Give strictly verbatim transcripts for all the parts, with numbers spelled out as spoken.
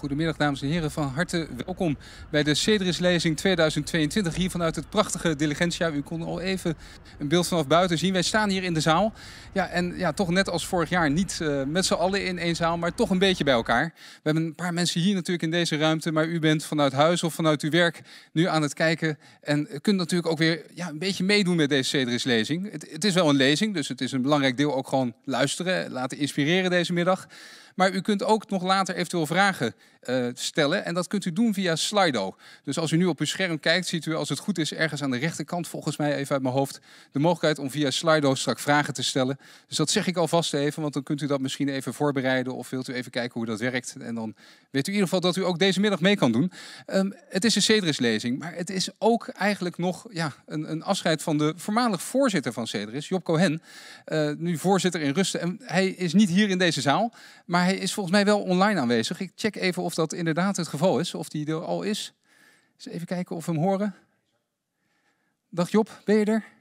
Goedemiddag dames en heren, van harte welkom bij de Cedris-lezing tweeduizend tweeëntwintig hier vanuit het prachtige Diligentia. U kon al even een beeld vanaf buiten zien. Wij staan hier in de zaal. Ja, en ja, toch net als vorig jaar niet uh, met z'n allen in één zaal, maar toch een beetje bij elkaar. We hebben een paar mensen hier natuurlijk in deze ruimte, maar u bent vanuit huis of vanuit uw werk nu aan het kijken en kunt natuurlijk ook weer ja, een beetje meedoen met deze Cedris-lezing. Het, het is wel een lezing, dus het is een belangrijk deel ook gewoon luisteren, laten inspireren deze middag. Maar u kunt ook nog later eventueel vragen uh, stellen en dat kunt u doen via Slido. Dus als u nu op uw scherm kijkt, ziet u als het goed is ergens aan de rechterkant, volgens mij even uit mijn hoofd, de mogelijkheid om via Slido straks vragen te stellen. Dus dat zeg ik alvast even, want dan kunt u dat misschien even voorbereiden of wilt u even kijken hoe dat werkt. En dan weet u in ieder geval dat u ook deze middag mee kan doen. Um, het is een Cedris-lezing, maar het is ook eigenlijk nog ja, een, een afscheid van de voormalig voorzitter van Cedris, Job Cohen. Uh, nu voorzitter in rusten. En hij is niet hier in deze zaal, maar hij is volgens mij wel online aanwezig. Ik check even of dat inderdaad het geval is, of die er al is. Eens even kijken of we hem horen. Dag Job, ben je er?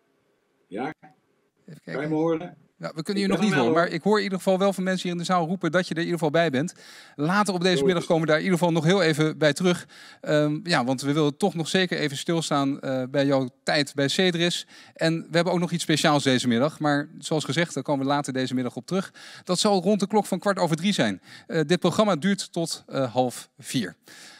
Ja, even kijken. kan je me horen? Ja, we kunnen je nog niet horen, maar ik hoor in ieder geval wel van mensen hier in de zaal roepen dat je er in ieder geval bij bent. Later op deze middag komen we daar in ieder geval nog heel even bij terug. Um, ja, want we willen toch nog zeker even stilstaan uh, bij jouw tijd bij Cedris. En we hebben ook nog iets speciaals deze middag, maar zoals gezegd, daar komen we later deze middag op terug. Dat zal rond de klok van kwart over drie zijn. Uh, dit programma duurt tot uh, half vier.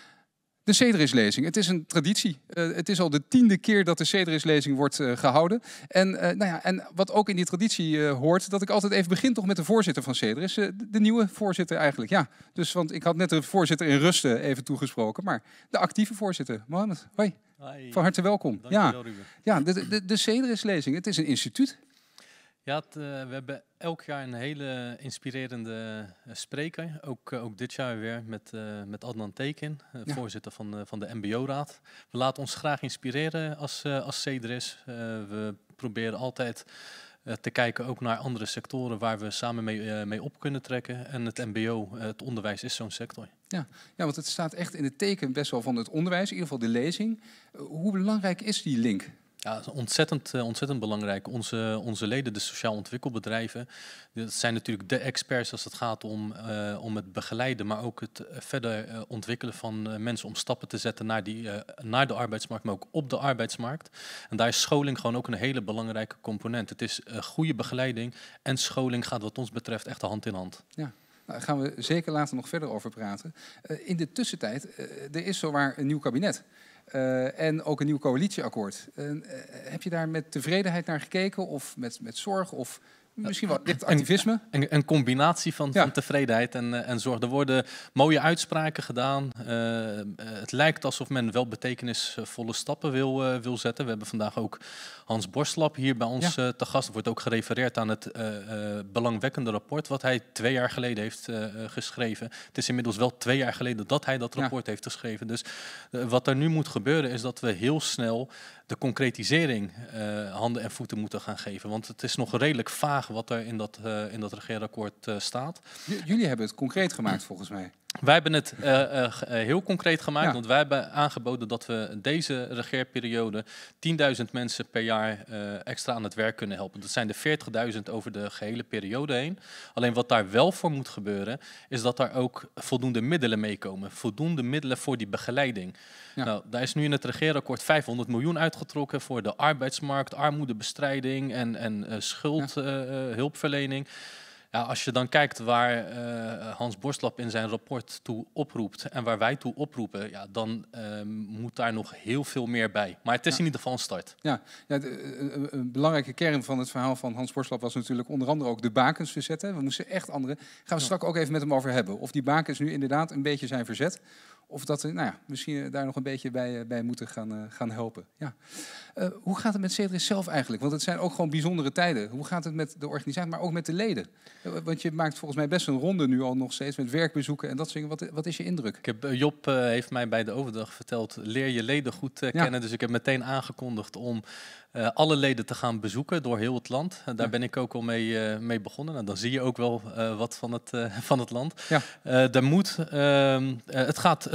De Cedris-lezing, het is een traditie. Uh, het is al de tiende keer dat de Cedris-lezing wordt uh, gehouden. En, uh, nou ja, en wat ook in die traditie uh, hoort, dat ik altijd even begin toch met de voorzitter van Cedris. Uh, de, de nieuwe voorzitter eigenlijk, ja. Dus, want ik had net de voorzitter in rusten even toegesproken, maar de actieve voorzitter. Mohammed, hoi. Hi. Van harte welkom. Dank ja, wel, ja, de, de, de Cedris-lezing, het is een instituut. Ja, het, uh, we hebben elk jaar een hele inspirerende uh, spreker. Ook, uh, ook dit jaar weer met, uh, met Adnan Tekin, uh, ja. voorzitter van, uh, van de M B O-raad. We laten ons graag inspireren als, uh, als Cedris. Uh, we proberen altijd uh, te kijken ook naar andere sectoren waar we samen mee, uh, mee op kunnen trekken. En het M B O, uh, het onderwijs, is zo'n sector. Ja, ja, want het staat echt in het teken best wel van het onderwijs, in ieder geval de lezing. Uh, hoe belangrijk is die link? Ja, ontzettend, uh, ontzettend belangrijk. Onze, onze leden, de sociaal ontwikkelbedrijven, dat zijn natuurlijk de experts als het gaat om, uh, om het begeleiden, maar ook het uh, verder uh, ontwikkelen van uh, mensen om stappen te zetten naar, die, uh, naar de arbeidsmarkt, maar ook op de arbeidsmarkt. En daar is scholing gewoon ook een hele belangrijke component. Het is uh, goede begeleiding en scholing gaat wat ons betreft echt de hand in hand. Ja. Daar gaan we zeker later nog verder over praten. Uh, in de tussentijd, uh, er is zowaar een nieuw kabinet. Uh, en ook een nieuw coalitieakkoord. Uh, uh, heb je daar met tevredenheid naar gekeken of met, met zorg of misschien wel licht activisme? Een, een, een combinatie van, ja. van tevredenheid en, uh, en zorg. Er worden mooie uitspraken gedaan. Uh, uh, het lijkt alsof men wel betekenisvolle stappen wil, uh, wil zetten. We hebben vandaag ook Hans Borslap hier bij ons ja. uh, te gast. Er wordt ook gerefereerd aan het uh, uh, belangwekkende rapport wat hij twee jaar geleden heeft uh, geschreven. Het is inmiddels wel twee jaar geleden dat hij dat rapport ja. heeft geschreven. Dus uh, wat er nu moet gebeuren is dat we heel snel de concretisering uh, handen en voeten moeten gaan geven. Want het is nog redelijk vaag wat er in dat, uh, in dat regeerakkoord uh, staat. J jullie hebben het concreet gemaakt volgens mij. Wij hebben het uh, uh, heel concreet gemaakt, ja. want wij hebben aangeboden dat we deze regeerperiode tienduizend mensen per jaar uh, extra aan het werk kunnen helpen. Dat zijn de veertigduizend over de gehele periode heen. Alleen wat daar wel voor moet gebeuren, is dat daar ook voldoende middelen meekomen. Voldoende middelen voor die begeleiding. Ja. Nou, daar is nu in het regeerakkoord vijfhonderd miljoen uitgetrokken voor de arbeidsmarkt, armoedebestrijding en, en uh, schuldhulpverlening. Ja. Uh, Ja, als je dan kijkt waar uh, Hans Borslap in zijn rapport toe oproept en waar wij toe oproepen, ja, dan uh, moet daar nog heel veel meer bij. Maar het is ja. in ieder geval een start. Ja, ja de, een belangrijke kern van het verhaal van Hans Borslap was natuurlijk onder andere ook de bakens verzetten. We moesten echt andere. Gaan we ja. straks ook even met hem over hebben. Of die bakens nu inderdaad een beetje zijn verzet. Of dat we nou ja, misschien daar nog een beetje bij, bij moeten gaan, uh, gaan helpen. Ja. Uh, hoe gaat het met Cedris zelf eigenlijk? Want het zijn ook gewoon bijzondere tijden. Hoe gaat het met de organisatie, maar ook met de leden? Uh, want je maakt volgens mij best een ronde nu al nog steeds met werkbezoeken en dat soort dingen. Wat, wat is je indruk? Ik heb, Job uh, heeft mij bij de overdag verteld, leer je leden goed uh, ja. kennen. Dus ik heb meteen aangekondigd om uh, alle leden te gaan bezoeken door heel het land. Uh, daar ja. ben ik ook al mee, uh, mee begonnen. Nou, dan zie je ook wel uh, wat van het, uh, van het land. Ja. Uh, daar moet, uh, uh, het, gaat, het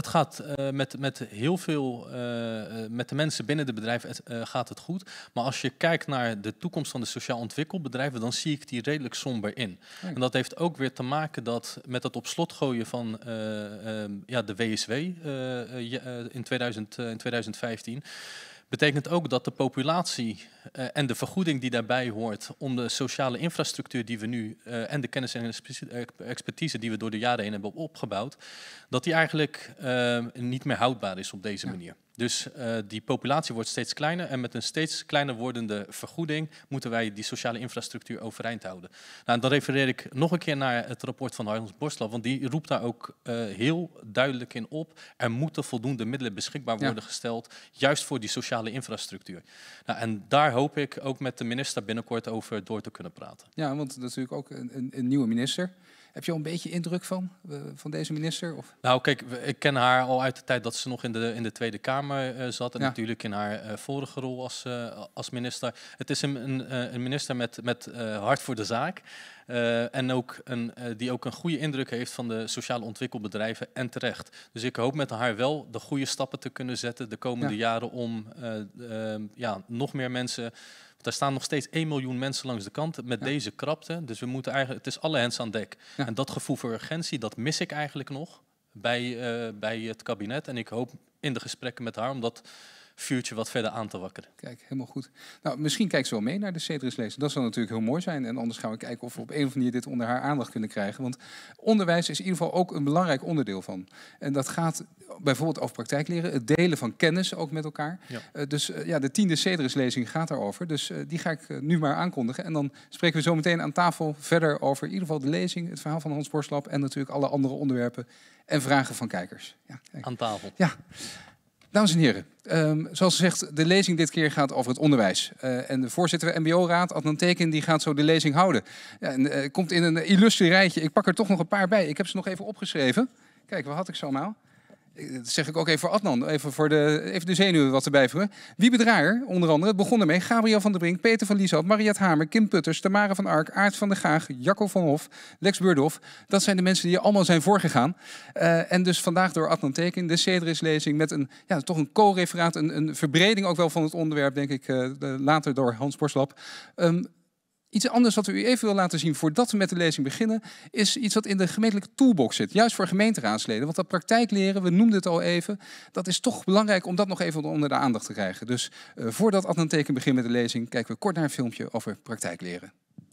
het gaat uh, met, met heel veel, uh, met de mensen binnen de bedrijven uh, gaat het goed. Maar als je kijkt naar de toekomst van de sociaal ontwikkelbedrijven, dan zie ik die redelijk somber in. Ja. En dat heeft ook weer te maken dat met het op slot gooien van uh, uh, ja, de W S W uh, uh, in, tweeduizend, uh, in tweeduizend vijftien... betekent ook dat de populatie uh, en de vergoeding die daarbij hoort om de sociale infrastructuur die we nu uh, en de kennis en expertise die we door de jaren heen hebben opgebouwd, dat die eigenlijk uh, niet meer houdbaar is op deze ja. manier. Dus uh, die populatie wordt steeds kleiner en met een steeds kleiner wordende vergoeding moeten wij die sociale infrastructuur overeind houden. Nou, dan refereer ik nog een keer naar het rapport van Hans Borstlap, want die roept daar ook uh, heel duidelijk in op. Er moeten voldoende middelen beschikbaar worden ja. gesteld, juist voor die sociale infrastructuur. Nou, en daar hoop ik ook met de minister binnenkort over door te kunnen praten. Ja, want dat is natuurlijk ook een, een, een nieuwe minister. Heb je al een beetje indruk van, uh, van deze minister? Of? Nou, kijk, ik ken haar al uit de tijd dat ze nog in de, in de Tweede Kamer uh, zat. En ja. natuurlijk in haar uh, vorige rol als, uh, als minister. Het is een, een, een minister met, met uh, hart voor de zaak. Uh, en ook een, uh, die ook een goede indruk heeft van de sociale ontwikkelbedrijven en terecht. Dus ik hoop met haar wel de goede stappen te kunnen zetten de komende ja. jaren om uh, uh, ja, nog meer mensen... Er staan nog steeds één miljoen mensen langs de kant met ja. deze krapte. Dus we moeten eigenlijk, het is alle hens aan dek. Ja. En dat gevoel voor urgentie, dat mis ik eigenlijk nog bij, uh, bij het kabinet. En ik hoop in de gesprekken met haar om dat vuurtje wat verder aan te wakkeren. Kijk, helemaal goed. Nou, misschien kijkt ze wel mee naar de Cedrislezing. Dat zou natuurlijk heel mooi zijn. En anders gaan we kijken of we op een of andere manier dit onder haar aandacht kunnen krijgen. Want onderwijs is in ieder geval ook een belangrijk onderdeel van. En dat gaat bijvoorbeeld over praktijkleren, het delen van kennis ook met elkaar. Ja. Uh, dus uh, ja, de tiende Cedrislezing gaat daarover. Dus uh, die ga ik uh, nu maar aankondigen. En dan spreken we zo meteen aan tafel verder over in ieder geval de lezing, het verhaal van Hans Borstlap en natuurlijk alle andere onderwerpen en vragen van kijkers. Ja, kijk. Aan tafel. Ja. Dames en heren, um, zoals gezegd, de lezing dit keer gaat over het onderwijs. Uh, en de voorzitter van de M B O-raad, Adnan Tekin, die gaat zo de lezing houden. Ja, en, uh, komt in een illustre rijtje. Ik pak er toch nog een paar bij. Ik heb ze nog even opgeschreven. Kijk, wat had ik zo allemaal? Dat zeg ik ook even voor Adnan, even, voor de, even de zenuwen wat erbij voeren. Wiebe Draaier, onder andere, het begon ermee. Gabriel van der Brink, Peter van Lieshout, Mariette Hamer, Kim Putters, Tamara van Ark, Aart van der Gaag, Jacco van Hof, Lex Beurdhoff. Dat zijn de mensen die allemaal zijn voorgegaan. Uh, en dus vandaag door Adnan Tekin, de Cedrislezing met een, ja, toch een co-referaat, een, een verbreding ook wel van het onderwerp, denk ik, uh, de, later door Hans Borstlap. Um, Iets anders wat we u even wil laten zien voordat we met de lezing beginnen, is iets wat in de gemeentelijke toolbox zit. Juist voor gemeenteraadsleden. Want dat praktijkleren, we noemden het al even, dat is toch belangrijk om dat nog even onder de aandacht te krijgen. Dus uh, voordat Adnan Tekin begint met de lezing, kijken we kort naar een filmpje over praktijkleren.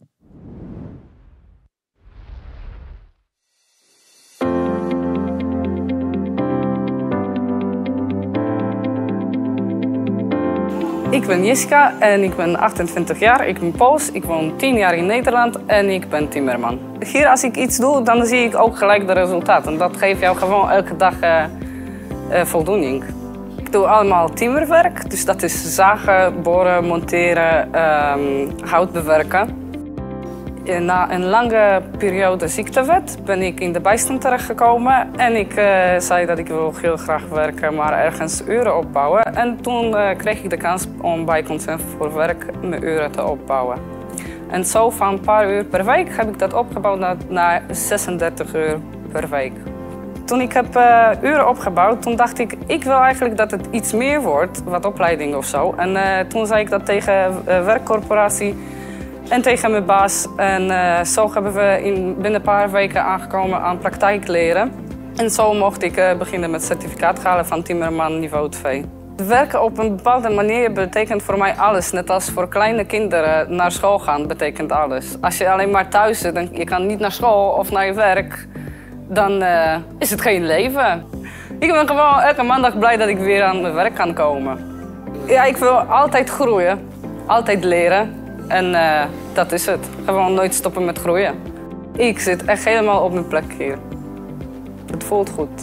Ik ben Jiska en ik ben achtentwintig jaar, ik ben Pools, ik woon tien jaar in Nederland en ik ben timmerman. Hier als ik iets doe, dan zie ik ook gelijk de resultaten. Dat geeft jou gewoon elke dag uh, uh, voldoening. Ik doe allemaal timmerwerk, dus dat is zagen, boren, monteren, um, hout bewerken. Na een lange periode ziektewet ben ik in de bijstand terechtgekomen en ik uh, zei dat ik wil heel graag werken, maar ergens uren opbouwen. En toen uh, kreeg ik de kans om bij Consensus voor Werk mijn uren te opbouwen. En zo van een paar uur per week heb ik dat opgebouwd naar, naar zesendertig uur per week. Toen ik heb uh, uren opgebouwd, toen dacht ik, ik wil eigenlijk dat het iets meer wordt, wat opleiding of zo. En uh, toen zei ik dat tegen uh, werkcorporatie en tegen mijn baas. En uh, zo hebben we in, binnen een paar weken aangekomen aan praktijkleren. En zo mocht ik uh, beginnen met certificaat halen van timmerman niveau twee. Werken op een bepaalde manier betekent voor mij alles. Net als voor kleine kinderen naar school gaan betekent alles. Als je alleen maar thuis zit en je kan niet naar school of naar je werk, dan uh, is het geen leven. Ik ben gewoon elke maandag blij dat ik weer aan mijn werk kan komen. Ja, ik wil altijd groeien, altijd leren. En uh, dat is het. Gewoon nooit stoppen met groeien. Ik zit echt helemaal op mijn plek hier. Het voelt goed.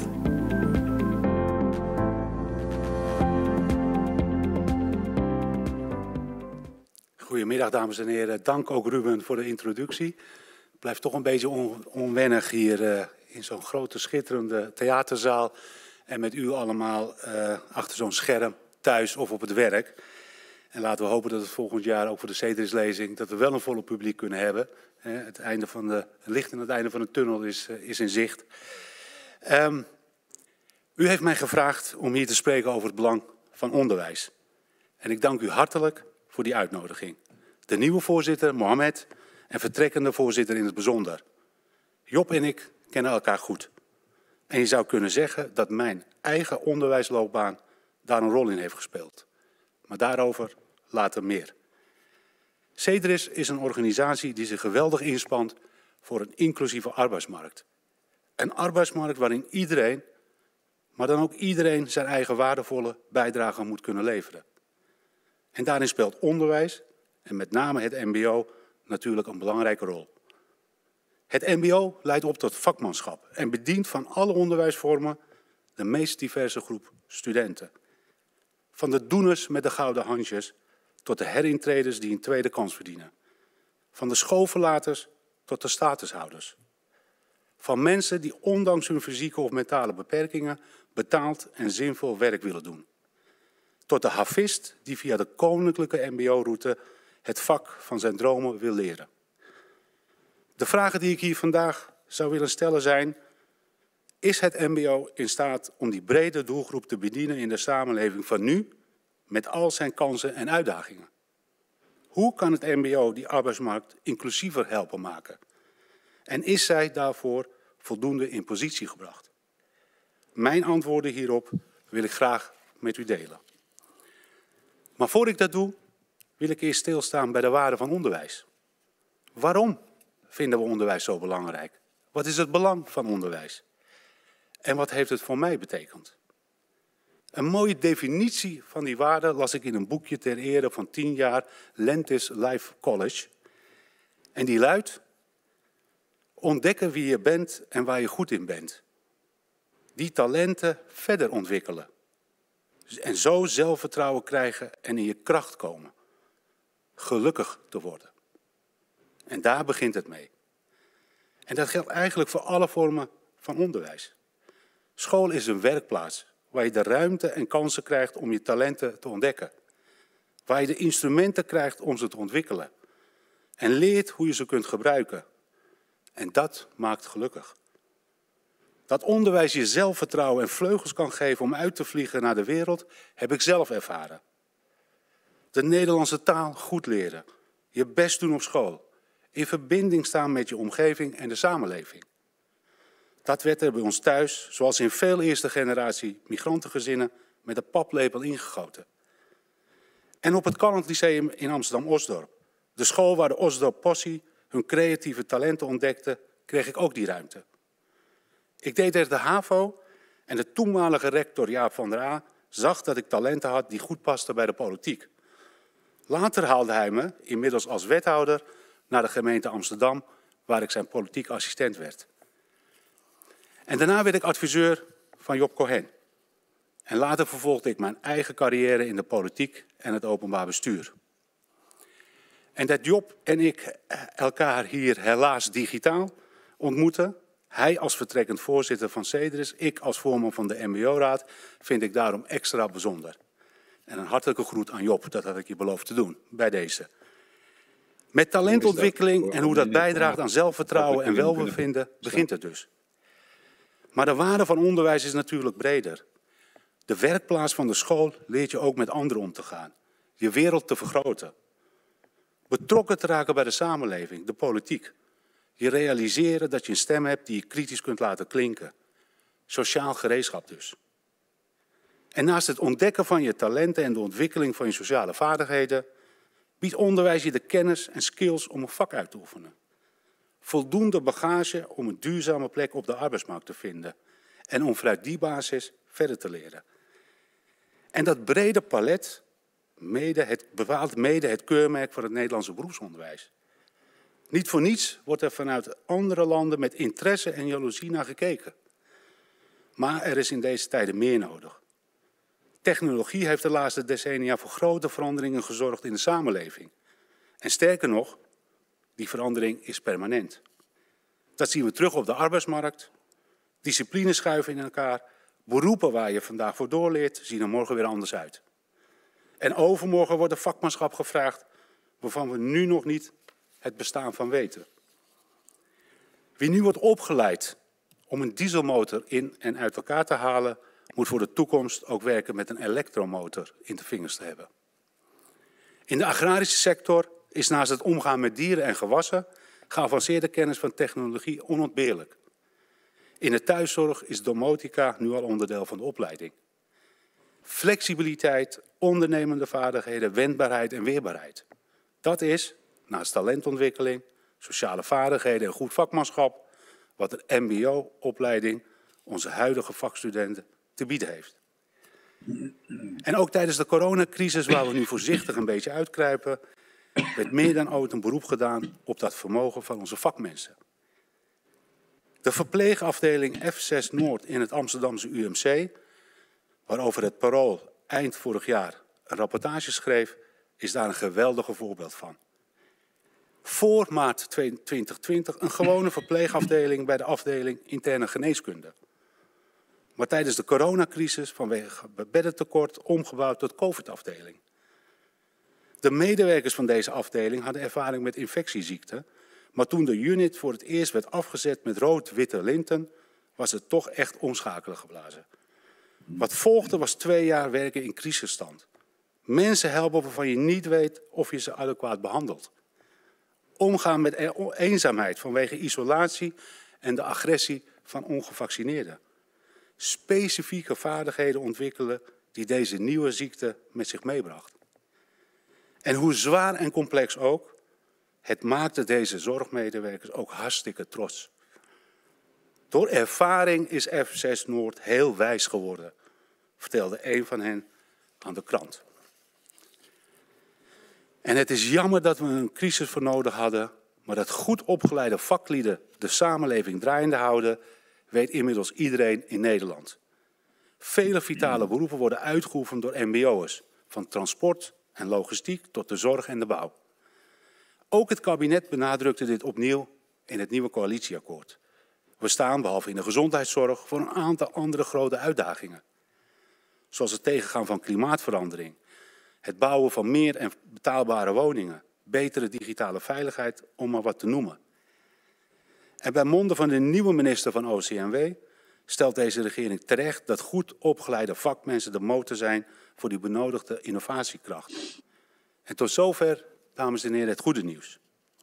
Goedemiddag dames en heren. Dank ook Ruben voor de introductie. Het blijft toch een beetje on onwennig hier uh, in zo'n grote schitterende theaterzaal. En met u allemaal uh, achter zo'n scherm thuis of op het werk. En laten we hopen dat het volgend jaar ook voor de Cedrislezing dat we wel een volle publiek kunnen hebben. Het, einde van de, het licht aan het einde van de tunnel is, is in zicht. Um, U heeft mij gevraagd om hier te spreken over het belang van onderwijs. En ik dank u hartelijk voor die uitnodiging. De nieuwe voorzitter, Mohamed, en vertrekkende voorzitter in het bijzonder. Job en ik kennen elkaar goed. En je zou kunnen zeggen dat mijn eigen onderwijsloopbaan daar een rol in heeft gespeeld. Maar daarover later meer. Cedris is een organisatie die zich geweldig inspant voor een inclusieve arbeidsmarkt. Een arbeidsmarkt waarin iedereen, maar dan ook iedereen zijn eigen waardevolle bijdrage moet kunnen leveren. En daarin speelt onderwijs, en met name het mbo, natuurlijk een belangrijke rol. Het mbo leidt op tot vakmanschap en bedient van alle onderwijsvormen de meest diverse groep studenten. Van de doeners met de gouden handjes tot de herintreders die een tweede kans verdienen. Van de schoolverlaters tot de statushouders. Van mensen die ondanks hun fysieke of mentale beperkingen betaald en zinvol werk willen doen. Tot de havist die via de koninklijke mbo-route het vak van zijn dromen wil leren. De vragen die ik hier vandaag zou willen stellen zijn: is het mbo in staat om die brede doelgroep te bedienen in de samenleving van nu, met al zijn kansen en uitdagingen? Hoe kan het mbo die arbeidsmarkt inclusiever helpen maken? En is zij daarvoor voldoende in positie gebracht? Mijn antwoorden hierop wil ik graag met u delen. Maar voor ik dat doe, wil ik eerst stilstaan bij de waarde van onderwijs. Waarom vinden we onderwijs zo belangrijk? Wat is het belang van onderwijs? En wat heeft het voor mij betekend? Een mooie definitie van die waarde las ik in een boekje ter ere van tien jaar Lentis Life College. En die luidt: ontdekken wie je bent en waar je goed in bent. Die talenten verder ontwikkelen. En zo zelfvertrouwen krijgen en in je kracht komen. Gelukkig te worden. En daar begint het mee. En dat geldt eigenlijk voor alle vormen van onderwijs. School is een werkplaats waar je de ruimte en kansen krijgt om je talenten te ontdekken. Waar je de instrumenten krijgt om ze te ontwikkelen. En leert hoe je ze kunt gebruiken. En dat maakt gelukkig. Dat onderwijs je zelfvertrouwen en vleugels kan geven om uit te vliegen naar de wereld, heb ik zelf ervaren. De Nederlandse taal goed leren, je best doen op school, in verbinding staan met je omgeving en de samenleving. Dat werd er bij ons thuis, zoals in veel eerste generatie migrantengezinnen, met een paplepel ingegoten. En op het Callant Lyceum in Amsterdam-Osdorp, de school waar de Osdorp Possie hun creatieve talenten ontdekte, kreeg ik ook die ruimte. Ik deed er de HAVO en de toenmalige rector Jaap van der A zag dat ik talenten had die goed pasten bij de politiek. Later haalde hij me, inmiddels als wethouder, naar de gemeente Amsterdam, waar ik zijn politiek assistent werd. En daarna werd ik adviseur van Job Cohen. En later vervolgde ik mijn eigen carrière in de politiek en het openbaar bestuur. En dat Job en ik elkaar hier helaas digitaal ontmoeten, hij als vertrekkend voorzitter van Cedris, ik als voorman van de mbo-raad, vind ik daarom extra bijzonder. En een hartelijke groet aan Job, dat had ik je beloofd te doen, bij deze. Met talentontwikkeling en hoe dat bijdraagt aan zelfvertrouwen en welbevinden begint het dus. Maar de waarde van onderwijs is natuurlijk breder. De werkplaats van de school leert je ook met anderen om te gaan. Je wereld te vergroten. Betrokken te raken bij de samenleving, de politiek. Je realiseren dat je een stem hebt die je kritisch kunt laten klinken. Sociaal gereedschap dus. En naast het ontdekken van je talenten en de ontwikkeling van je sociale vaardigheden, biedt onderwijs je de kennis en skills om een vak uit te oefenen. Voldoende bagage om een duurzame plek op de arbeidsmarkt te vinden en om vanuit die basis verder te leren. En dat brede palet mede het, bepaalt mede het keurmerk van het Nederlandse beroepsonderwijs. Niet voor niets wordt er vanuit andere landen met interesse en jaloezie naar gekeken. Maar er is in deze tijden meer nodig. Technologie heeft de laatste decennia voor grote veranderingen gezorgd in de samenleving. En sterker nog, die verandering is permanent. Dat zien we terug op de arbeidsmarkt. Disciplines schuiven in elkaar. Beroepen waar je vandaag voor doorleert, zien er morgen weer anders uit. En overmorgen wordt er vakmanschap gevraagd waarvan we nu nog niet het bestaan van weten. Wie nu wordt opgeleid om een dieselmotor in en uit elkaar te halen moet voor de toekomst ook werken met een elektromotor in de vingers te hebben. In de agrarische sector is naast het omgaan met dieren en gewassen geavanceerde kennis van technologie onontbeerlijk. In de thuiszorg is domotica nu al onderdeel van de opleiding. Flexibiliteit, ondernemende vaardigheden, wendbaarheid en weerbaarheid. Dat is, naast talentontwikkeling, sociale vaardigheden en goed vakmanschap, wat een mbo-opleiding onze huidige vakstudenten te bieden heeft. En ook tijdens de coronacrisis, waar we nu voorzichtig een beetje uitkruipen, werd meer dan ooit een beroep gedaan op dat vermogen van onze vakmensen. De verpleegafdeling F zes Noord in het Amsterdamse U M C, waarover het Parool eind vorig jaar een rapportage schreef, is daar een geweldige voorbeeld van. Voor maart tweeduizend twintig een gewone verpleegafdeling bij de afdeling interne geneeskunde. Maar tijdens de coronacrisis vanwege beddentekort omgebouwd tot COVID-afdeling. De medewerkers van deze afdeling hadden ervaring met infectieziekten, maar toen de unit voor het eerst werd afgezet met rood-witte linten, was het toch echt omschakelen geblazen. Wat volgde was twee jaar werken in crisisstand. Mensen helpen waarvan je niet weet of je ze adequaat behandelt. Omgaan met eenzaamheid vanwege isolatie en de agressie van ongevaccineerden. Specifieke vaardigheden ontwikkelen die deze nieuwe ziekte met zich meebracht. En hoe zwaar en complex ook, het maakte deze zorgmedewerkers ook hartstikke trots. Door ervaring is F zes Noord heel wijs geworden, vertelde een van hen aan de krant. En het is jammer dat we een crisis voor nodig hadden, maar dat goed opgeleide vaklieden de samenleving draaiende houden, weet inmiddels iedereen in Nederland. Vele vitale beroepen worden uitgeoefend door mbo'ers, van transport en logistiek tot de zorg en de bouw. Ook het kabinet benadrukte dit opnieuw in het nieuwe coalitieakkoord. We staan, behalve in de gezondheidszorg, voor een aantal andere grote uitdagingen. Zoals het tegengaan van klimaatverandering, het bouwen van meer en betaalbare woningen, betere digitale veiligheid, om maar wat te noemen. En bij monden van de nieuwe minister van O C M W stelt deze regering terecht dat goed opgeleide vakmensen de motor zijn voor die benodigde innovatiekracht. En tot zover, dames en heren, het goede nieuws.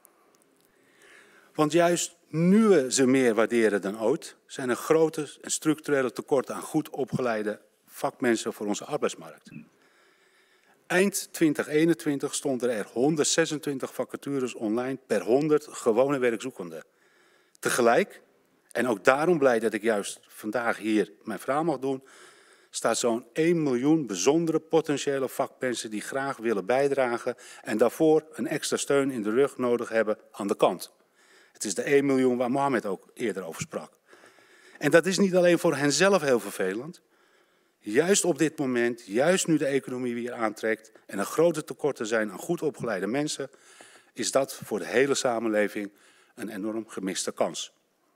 Want juist nu we ze meer waarderen dan ooit, zijn er grote en structurele tekorten aan goed opgeleide vakmensen voor onze arbeidsmarkt. Eind twintig eenentwintig stonden er honderdzesentwintig vacatures online per honderd gewone werkzoekenden. Tegelijk, en ook daarom blij dat ik juist vandaag hier mijn verhaal mag doen, staat zo'n één miljoen bijzondere potentiële vakmensen die graag willen bijdragen en daarvoor een extra steun in de rug nodig hebben aan de kant. Het is de één miljoen waar Mohammed ook eerder over sprak. En dat is niet alleen voor hen zelf heel vervelend. Juist op dit moment, juist nu de economie weer aantrekt en er grote tekorten zijn aan goed opgeleide mensen, is dat voor de hele samenleving een enorm gemiste kans.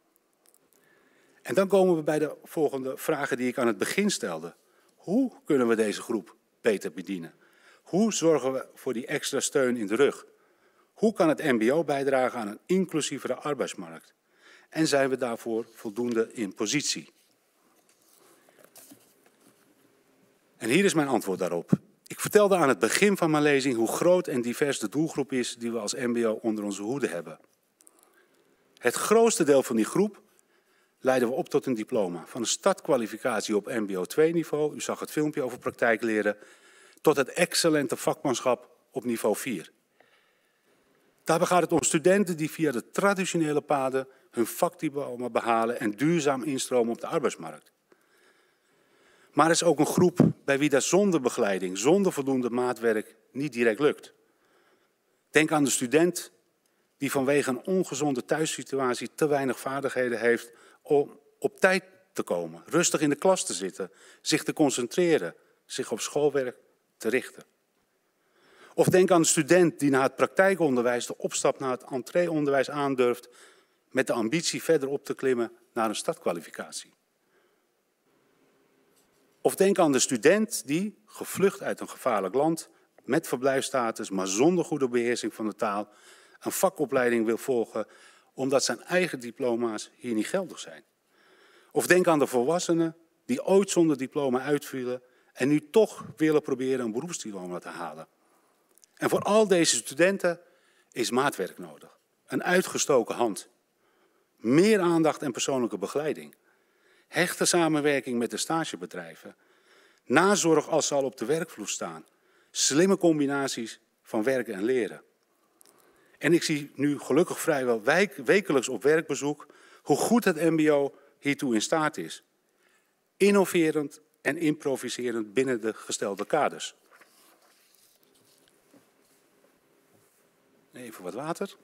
En dan komen we bij de volgende vragen die ik aan het begin stelde. Hoe kunnen we deze groep beter bedienen? Hoe zorgen we voor die extra steun in de rug? Hoe kan het mbo bijdragen aan een inclusievere arbeidsmarkt? En zijn we daarvoor voldoende in positie? En hier is mijn antwoord daarop. Ik vertelde aan het begin van mijn lezing hoe groot en divers de doelgroep is die we als mbo onder onze hoede hebben. Het grootste deel van die groep leiden we op tot een diploma. Van een startkwalificatie op mbo twee niveau, u zag het filmpje over praktijkleren, tot het excellente vakmanschap op niveau vier. Daarbij gaat het om studenten die via de traditionele paden hun vakdiploma behalen en duurzaam instromen op de arbeidsmarkt. Maar er is ook een groep bij wie dat zonder begeleiding, zonder voldoende maatwerk niet direct lukt. Denk aan de student die vanwege een ongezonde thuissituatie te weinig vaardigheden heeft om op tijd te komen, rustig in de klas te zitten, zich te concentreren, zich op schoolwerk te richten. Of denk aan de student die na het praktijkonderwijs de opstap naar het entreeonderwijs aandurft met de ambitie verder op te klimmen naar een startkwalificatie. Of denk aan de student die, gevlucht uit een gevaarlijk land, met verblijfsstatus, maar zonder goede beheersing van de taal, een vakopleiding wil volgen omdat zijn eigen diploma's hier niet geldig zijn. Of denk aan de volwassene die ooit zonder diploma uitvielen en nu toch willen proberen een beroepsdiploma te halen. En voor al deze studenten is maatwerk nodig. Een uitgestoken hand. Meer aandacht en persoonlijke begeleiding. Hechte samenwerking met de stagebedrijven. Nazorg als ze al op de werkvloer staan. Slimme combinaties van werken en leren. En ik zie nu gelukkig vrijwel wekelijks op werkbezoek hoe goed het mbo hiertoe in staat is. Innoverend en improviserend binnen de gestelde kaders. Even wat water.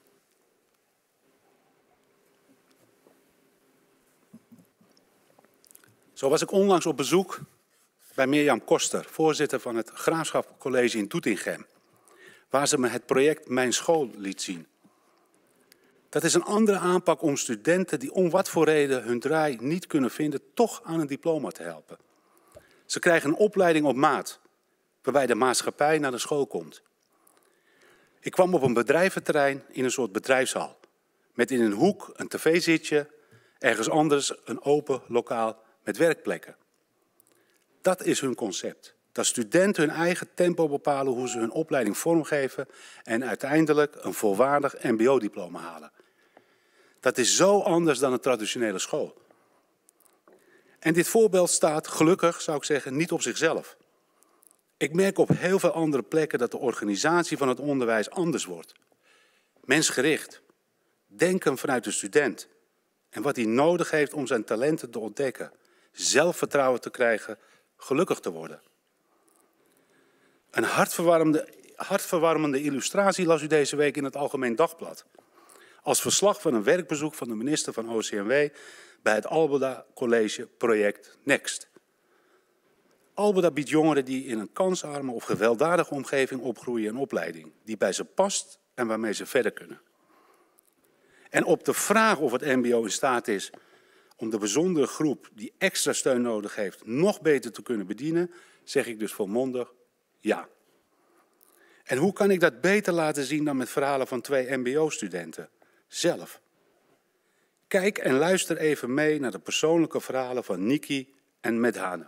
Zo was ik onlangs op bezoek bij Mirjam Koster, voorzitter van het Graafschapscollege in Doetinchem, waar ze me het project Mijn School liet zien. Dat is een andere aanpak om studenten die om wat voor reden hun draai niet kunnen vinden, toch aan een diploma te helpen. Ze krijgen een opleiding op maat, waarbij de maatschappij naar de school komt. Ik kwam op een bedrijventerrein in een soort bedrijfshal, met in een hoek een tv-zitje, ergens anders een open lokaal met werkplekken. Dat is hun concept. Dat studenten hun eigen tempo bepalen hoe ze hun opleiding vormgeven en uiteindelijk een volwaardig mbo-diploma halen. Dat is zo anders dan een traditionele school. En dit voorbeeld staat, gelukkig zou ik zeggen, niet op zichzelf. Ik merk op heel veel andere plekken dat de organisatie van het onderwijs anders wordt. Mensgericht. Denken vanuit de student. En wat hij nodig heeft om zijn talenten te ontdekken. Zelfvertrouwen te krijgen, gelukkig te worden. Een hartverwarmende, hartverwarmende illustratie las u deze week in het Algemeen Dagblad. Als verslag van een werkbezoek van de minister van O C M W bij het Alberda College project Next. Alberda biedt jongeren die in een kansarme of gewelddadige omgeving opgroeien een opleiding die bij ze past en waarmee ze verder kunnen. En op de vraag of het mbo in staat is om de bijzondere groep die extra steun nodig heeft nog beter te kunnen bedienen, zeg ik dus volmondig ja. En hoe kan ik dat beter laten zien dan met verhalen van twee mbo-studenten? Zelf. Kijk en luister even mee naar de persoonlijke verhalen van Niki en Medhane.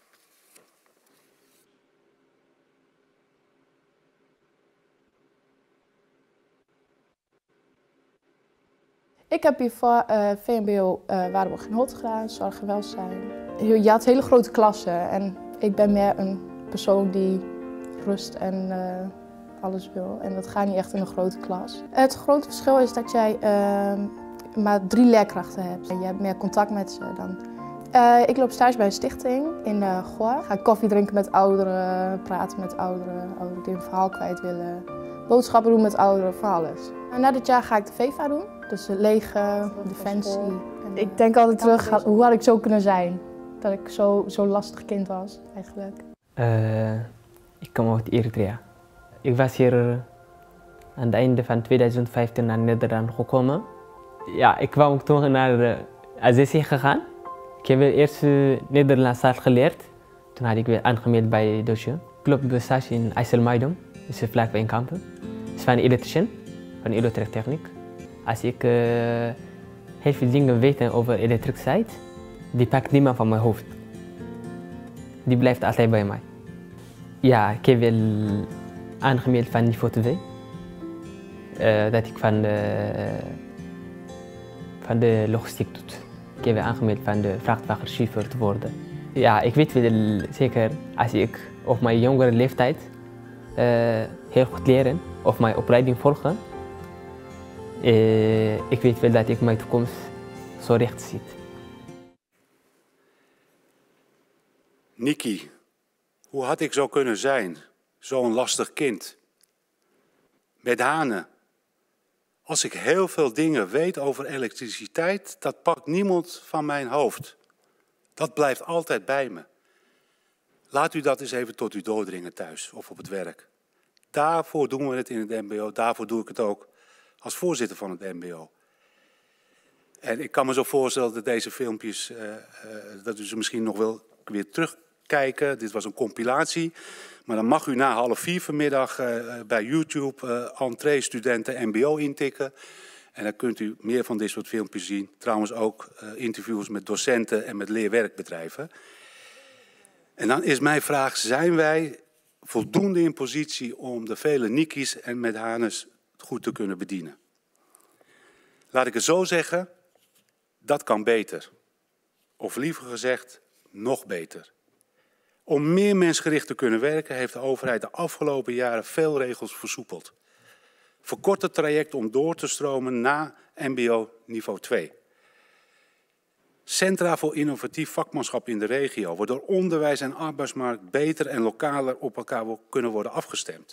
Ik heb hiervoor uh, V M B O uh, Waarborg en Holt gedaan, zorg en welzijn. Je had hele grote klassen en ik ben meer een persoon die rust en uh, alles wil. En dat gaat niet echt in een grote klas. Het grote verschil is dat jij uh, maar drie leerkrachten hebt. Je hebt meer contact met ze dan. Uh, ik loop stage bij een stichting in uh, Goor. Ga koffie drinken met ouderen, praten met ouderen, ouderen die een verhaal kwijt willen. Boodschappen doen met ouderen, voor alles. En na dit jaar ga ik de V E V A doen, dus het leger, defensie. En, ik denk altijd terug, hoe had ik zo kunnen zijn? Dat ik zo, zo lastig kind was, eigenlijk. Uh, ik kom uit Eritrea. Ik was hier uh, aan het einde van tweeduizend vijftien naar Nederland gekomen. Ja, ik kwam toen naar de A Z C gegaan. Ik heb eerst uh, Nederlands taal geleerd. Toen had ik weer aangemeld bij Deutsche. Ik loop de stage in IJsselmeidum, dat is vlakbij in Kampen. Het is van een elektricien, van elektrotechniek. Als ik uh, heel veel dingen weet over elektriciteit, die pakt niemand van mijn hoofd. Die blijft altijd bij mij. Ja, ik heb wel aangemeld van niveau twee. Uh, dat ik van de, van de logistiek doe. Ik heb aangemeld van de vrachtwagenchauffeur te worden. Ja, ik weet wel zeker als ik op mijn jongere leeftijd uh, heel goed leren of mijn opleiding volgen. Uh, ik weet wel dat ik mijn toekomst zo recht zit. Niki, hoe had ik zo kunnen zijn? Zo'n lastig kind. Medhane, als ik heel veel dingen weet over elektriciteit, dat pakt niemand van mijn hoofd. Dat blijft altijd bij me. Laat u dat eens even tot u doordringen thuis of op het werk. Daarvoor doen we het in het mbo, daarvoor doe ik het ook als voorzitter van het mbo. En ik kan me zo voorstellen dat deze filmpjes, uh, uh, dat u ze misschien nog wel weer terugkijken. Dit was een compilatie. Maar dan mag u na half vier vanmiddag uh, bij YouTube uh, entree studenten mbo intikken. En dan kunt u meer van dit soort filmpjes zien. Trouwens ook uh, interviews met docenten en met leerwerkbedrijven. En dan is mijn vraag, zijn wij voldoende in positie om de vele Nikki's en met Hannes goed te kunnen bedienen? Laat ik het zo zeggen, dat kan beter. Of liever gezegd, nog beter. Om meer mensgericht te kunnen werken heeft de overheid de afgelopen jaren veel regels versoepeld. Verkort het traject om door te stromen na M B O niveau twee. Centra voor innovatief vakmanschap in de regio, waardoor onderwijs en arbeidsmarkt beter en lokaler op elkaar kunnen worden afgestemd.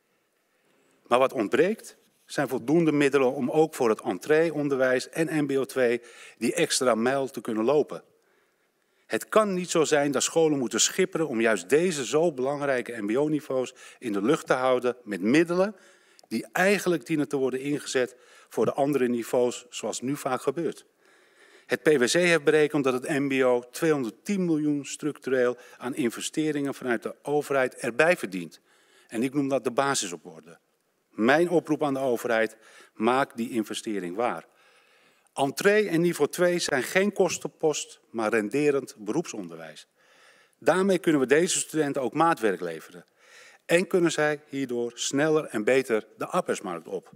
Maar wat ontbreekt, zijn voldoende middelen om ook voor het entreeonderwijs en M B O twee die extra mijl te kunnen lopen. Het kan niet zo zijn dat scholen moeten schipperen om juist deze zo belangrijke M B O-niveaus in de lucht te houden met middelen die eigenlijk dienen te worden ingezet voor de andere niveaus zoals nu vaak gebeurt. Het P W C heeft berekend dat het M B O tweehonderdtien miljoen structureel aan investeringen vanuit de overheid erbij verdient. En ik noem dat de basis op orde. Mijn oproep aan de overheid, maak die investering waar. Entree en niveau twee zijn geen kostenpost, maar renderend beroepsonderwijs. Daarmee kunnen we deze studenten ook maatwerk leveren. En kunnen zij hierdoor sneller en beter de arbeidsmarkt op.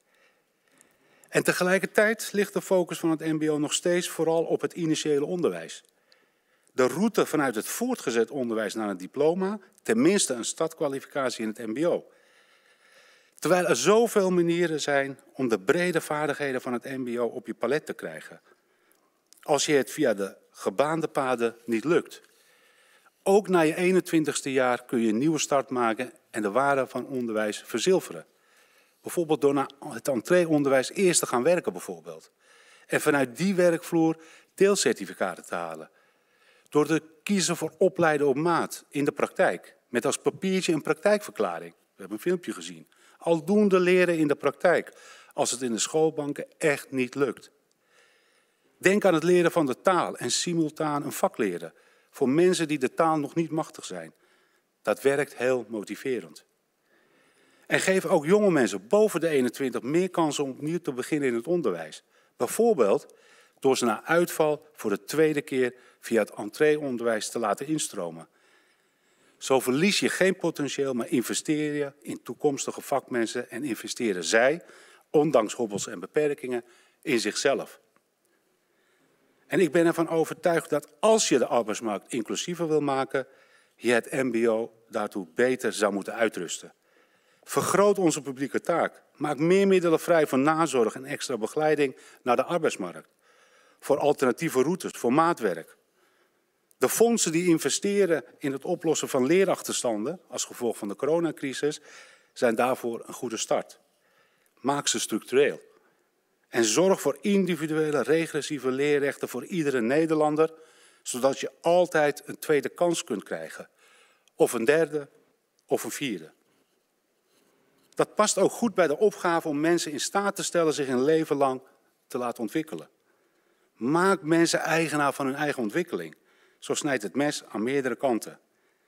En tegelijkertijd ligt de focus van het M B O nog steeds vooral op het initiële onderwijs. De route vanuit het voortgezet onderwijs naar een diploma, tenminste een startkwalificatie in het M B O. Terwijl er zoveel manieren zijn om de brede vaardigheden van het M B O op je palet te krijgen. Als je het via de gebaande paden niet lukt. Ook na je eenentwintigste jaar kun je een nieuwe start maken en de waarde van onderwijs verzilveren. Bijvoorbeeld door na het entreeonderwijs eerst te gaan werken bijvoorbeeld. En vanuit die werkvloer deelcertificaten te halen. Door te kiezen voor opleiden op maat in de praktijk. Met als papiertje een praktijkverklaring. We hebben een filmpje gezien. Aldoende leren in de praktijk, als het in de schoolbanken echt niet lukt. Denk aan het leren van de taal en simultaan een vak leren. Voor mensen die de taal nog niet machtig zijn. Dat werkt heel motiverend. En geef ook jonge mensen boven de eenentwintig meer kansen om opnieuw te beginnen in het onderwijs. Bijvoorbeeld door ze na uitval voor de tweede keer via het entreeonderwijs te laten instromen. Zo verlies je geen potentieel, maar investeer je in toekomstige vakmensen en investeren zij, ondanks hobbels en beperkingen, in zichzelf. En ik ben ervan overtuigd dat als je de arbeidsmarkt inclusiever wil maken, je het M B O daartoe beter zou moeten uitrusten. Vergroot onze publieke taak. Maak meer middelen vrij voor nazorg en extra begeleiding naar de arbeidsmarkt. Voor alternatieve routes, voor maatwerk. De fondsen die investeren in het oplossen van leerachterstanden als gevolg van de coronacrisis zijn daarvoor een goede start. Maak ze structureel. En zorg voor individuele regressieve leerrechten voor iedere Nederlander, zodat je altijd een tweede kans kunt krijgen. Of een derde, of een vierde. Dat past ook goed bij de opgave om mensen in staat te stellen zich een leven lang te laten ontwikkelen. Maak mensen eigenaar van hun eigen ontwikkeling. Zo snijdt het mes aan meerdere kanten.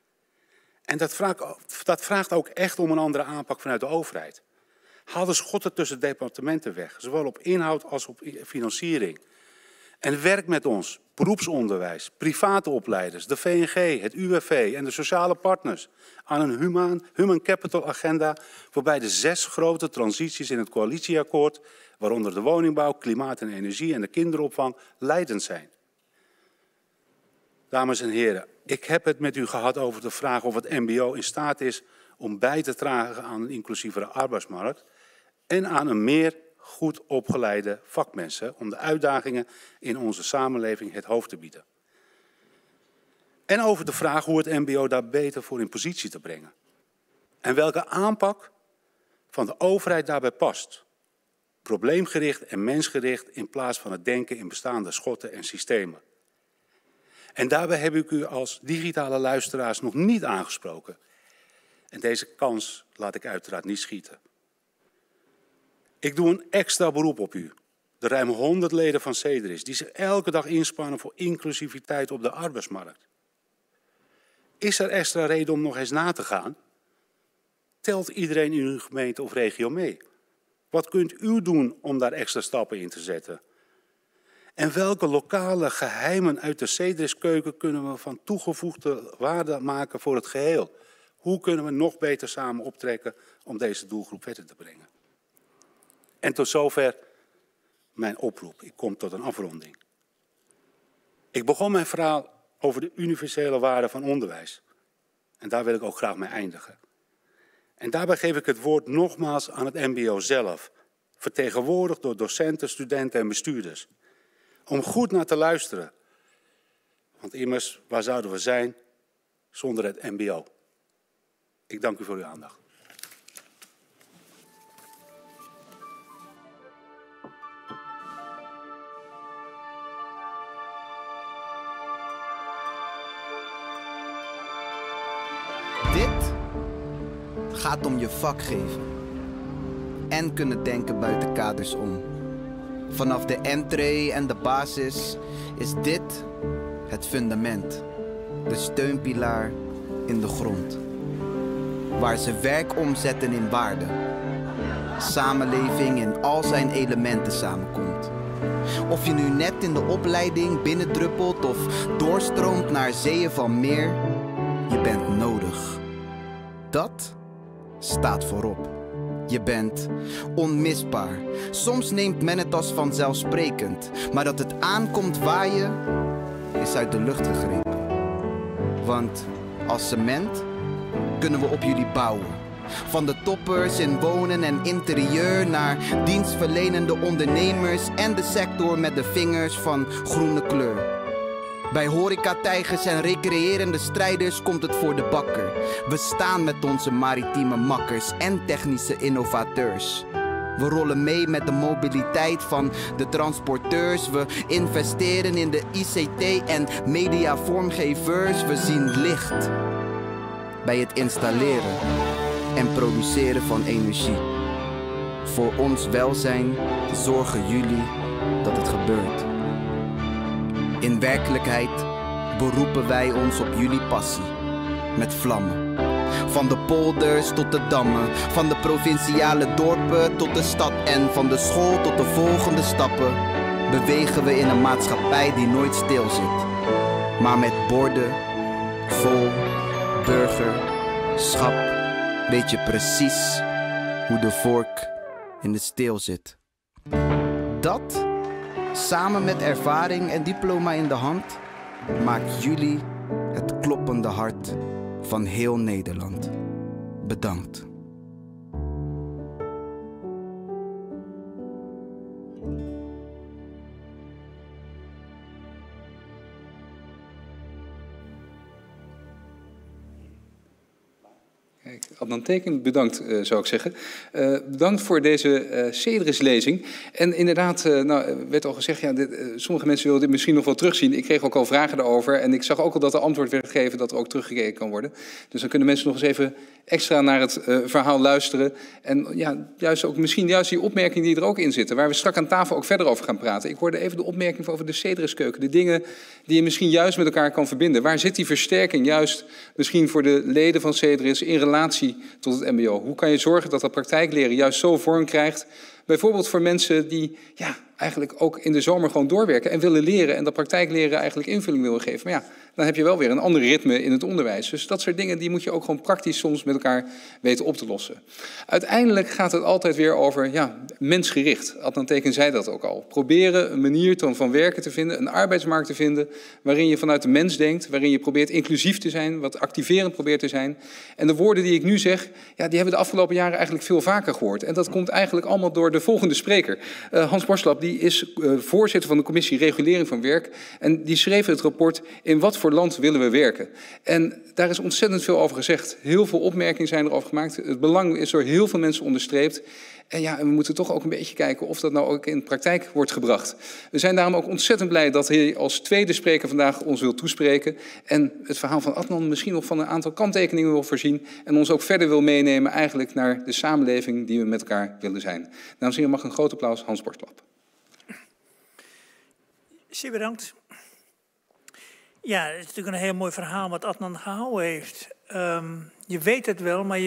En dat vraagt, dat vraagt ook echt om een andere aanpak vanuit de overheid. Haal de schotten tussen departementen weg, zowel op inhoud als op financiering. En werk met ons, beroepsonderwijs, private opleiders, de V N G, het U W V en de sociale partners aan een human, human capital agenda waarbij de zes grote transities in het coalitieakkoord, waaronder de woningbouw, klimaat en energie en de kinderopvang, leidend zijn. Dames en heren, ik heb het met u gehad over de vraag of het M B O in staat is om bij te dragen aan een inclusievere arbeidsmarkt en aan een meer goed opgeleide vakmensen om de uitdagingen in onze samenleving het hoofd te bieden. En over de vraag hoe het M B O daar beter voor in positie te brengen. En welke aanpak van de overheid daarbij past. Probleemgericht en mensgericht in plaats van het denken in bestaande schotten en systemen. En daarbij heb ik u als digitale luisteraars nog niet aangesproken. En deze kans laat ik uiteraard niet schieten. Ik doe een extra beroep op u, de ruim honderd leden van Cedris, die zich elke dag inspannen voor inclusiviteit op de arbeidsmarkt. Is er extra reden om nog eens na te gaan? Telt iedereen in uw gemeente of regio mee? Wat kunt u doen om daar extra stappen in te zetten? En welke lokale geheimen uit de Cedriskeuken kunnen we van toegevoegde waarde maken voor het geheel? Hoe kunnen we nog beter samen optrekken om deze doelgroep verder te brengen? En tot zover mijn oproep. Ik kom tot een afronding. Ik begon mijn verhaal over de universele waarde van onderwijs. En daar wil ik ook graag mee eindigen. En daarbij geef ik het woord nogmaals aan het M B O zelf, vertegenwoordigd door docenten, studenten en bestuurders. Om goed naar te luisteren. Want immers, waar zouden we zijn zonder het M B O? Ik dank u voor uw aandacht. Dit gaat om je vak geven. En kunnen denken buiten kaders om. Vanaf de entree en de basis is dit het fundament. De steunpilaar in de grond. Waar ze werk omzetten in waarde. Samenleving in al zijn elementen samenkomt. Of je nu net in de opleiding binnendruppelt of doorstroomt naar zeeën van meer. Je bent nodig. Dat staat voorop. Je bent onmisbaar. Soms neemt men het als vanzelfsprekend. Maar dat het aankomt waaien, is uit de lucht gegrepen. Want als cement kunnen we op jullie bouwen. Van de toppers in wonen en interieur naar dienstverlenende ondernemers en de sector met de vingers van groene kleur. Bij horecatijgers en recreërende strijders komt het voor de bakker. We staan met onze maritieme makkers en technische innovateurs. We rollen mee met de mobiliteit van de transporteurs. We investeren in de I C T en mediavormgevers. We zien licht bij het installeren en produceren van energie. Voor ons welzijn zorgen jullie dat het gebeurt. In werkelijkheid beroepen wij ons op jullie passie, met vlammen. Van de polders tot de dammen, van de provinciale dorpen tot de stad en van de school tot de volgende stappen bewegen we in een maatschappij die nooit stil zit. Maar met borden vol burgerschap weet je precies hoe de vork in de steel zit. Dat, samen met ervaring en diploma in de hand, maakt jullie het kloppende hart van heel Nederland. Bedankt. Adnan Teken, bedankt uh, zou ik zeggen. Uh, bedankt voor deze uh, Cedrislezing. En inderdaad, uh, nou, werd al gezegd, ja, dit, uh, sommige mensen willen dit misschien nog wel terugzien. Ik kreeg ook al vragen daarover en ik zag ook al dat er antwoord werd gegeven dat er ook teruggekeken kan worden. Dus dan kunnen mensen nog eens even extra naar het uh, verhaal luisteren. En ja, juist ook misschien juist die opmerkingen die er ook in zitten, waar we straks aan tafel ook verder over gaan praten. Ik hoorde even de opmerking over de Cedriskeuken, de dingen die je misschien juist met elkaar kan verbinden. Waar zit die versterking juist misschien voor de leden van Cedris in relatie tot het M B O? Hoe kan je zorgen dat dat praktijkleren juist zo vorm krijgt? Bijvoorbeeld voor mensen die ja, eigenlijk ook in de zomer gewoon doorwerken en willen leren en dat praktijkleren eigenlijk invulling willen geven. Maar ja, dan heb je wel weer een ander ritme in het onderwijs. Dus dat soort dingen die moet je ook gewoon praktisch soms met elkaar weten op te lossen. Uiteindelijk gaat het altijd weer over ja, mensgericht. Adnan Teken zei dat ook al. Proberen een manier van werken te vinden, een arbeidsmarkt te vinden waarin je vanuit de mens denkt, waarin je probeert inclusief te zijn, wat activerend probeert te zijn. En de woorden die ik nu zeg, ja, die hebben we de afgelopen jaren eigenlijk veel vaker gehoord. En dat komt eigenlijk allemaal door de volgende spreker. Uh, Hans Borslap, die is uh, voorzitter van de commissie Regulering van Werk. En die schreef het rapport In wat voor land willen we werken? En daar is ontzettend veel over gezegd. Heel veel opmerkingen zijn erover gemaakt. Het belang is door heel veel mensen onderstreept. En ja, we moeten toch ook een beetje kijken of dat nou ook in de praktijk wordt gebracht. We zijn daarom ook ontzettend blij dat hij als tweede spreker vandaag ons wil toespreken. En het verhaal van Adnan misschien nog van een aantal kanttekeningen wil voorzien. En ons ook verder wil meenemen eigenlijk naar de samenleving die we met elkaar willen zijn. Dames en heren, mag een groot applaus, Hans Borslap. Zeer bedankt. Ja, het is natuurlijk een heel mooi verhaal wat Adnan gehouden heeft. Um, je weet het wel, maar je,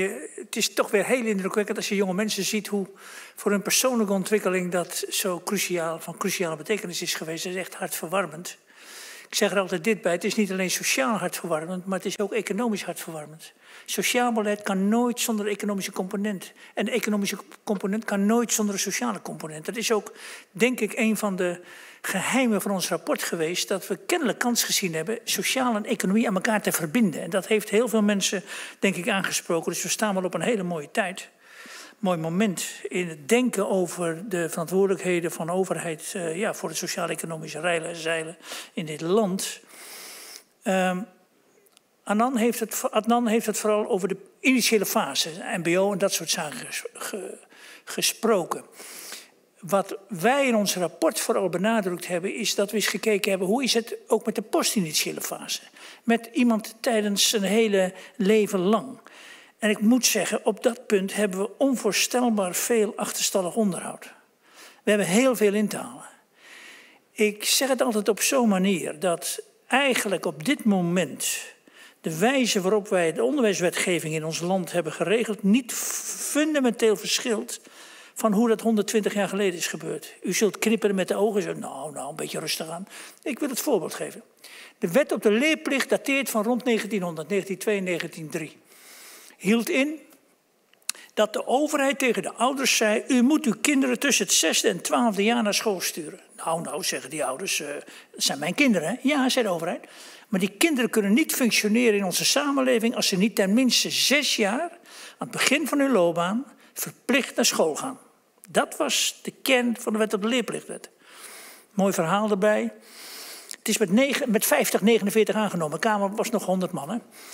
het is toch weer heel indrukwekkend als je jonge mensen ziet hoe voor hun persoonlijke ontwikkeling dat zo cruciaal, van cruciale betekenis is geweest. Dat is echt hartverwarmend. Ik zeg er altijd dit bij, het is niet alleen sociaal hartverwarmend, maar het is ook economisch hartverwarmend. Sociaal beleid kan nooit zonder een economische component. En de economische component kan nooit zonder een sociale component. Dat is ook, denk ik, een van de geheimen van ons rapport geweest, dat we kennelijk kans gezien hebben sociaal en economie aan elkaar te verbinden. En dat heeft heel veel mensen, denk ik, aangesproken. Dus we staan wel op een hele mooie tijd. Mooi moment in het denken over de verantwoordelijkheden van de overheid uh, ja, voor de sociaal-economische reilen en zeilen in dit land. Um, Adnan heeft, het, Adnan heeft het vooral over de initiële fase, M B O en dat soort zaken ges, ge, gesproken. Wat wij in ons rapport vooral benadrukt hebben, is dat we eens gekeken hebben hoe is het ook met de postinitiële fase. Met iemand tijdens zijn hele leven lang. En ik moet zeggen, op dat punt hebben we onvoorstelbaar veel achterstallig onderhoud. We hebben heel veel in te halen. Ik zeg het altijd op zo'n manier dat eigenlijk op dit moment de wijze waarop wij de onderwijswetgeving in ons land hebben geregeld niet fundamenteel verschilt van hoe dat honderdtwintig jaar geleden is gebeurd. U zult knipperen met de ogen en zeggen, nou, nou, een beetje rustig aan. Ik wil het voorbeeld geven. De wet op de leerplicht dateert van rond negentienhonderd, negentienhonderdtwee en negentienhonderddrie. Hield in dat de overheid tegen de ouders zei, u moet uw kinderen tussen het zesde en twaalfde jaar naar school sturen. Nou, nou, zeggen die ouders, uh, dat zijn mijn kinderen, hè? Ja, zei de overheid. Maar die kinderen kunnen niet functioneren in onze samenleving als ze niet ten minste zes jaar aan het begin van hun loopbaan verplicht naar school gaan. Dat was de kern van de wet op de leerplichtwet. Mooi verhaal erbij. Het is met, negen, met vijftig, negenenveertig aangenomen. De Kamer was nog honderd man. Hè?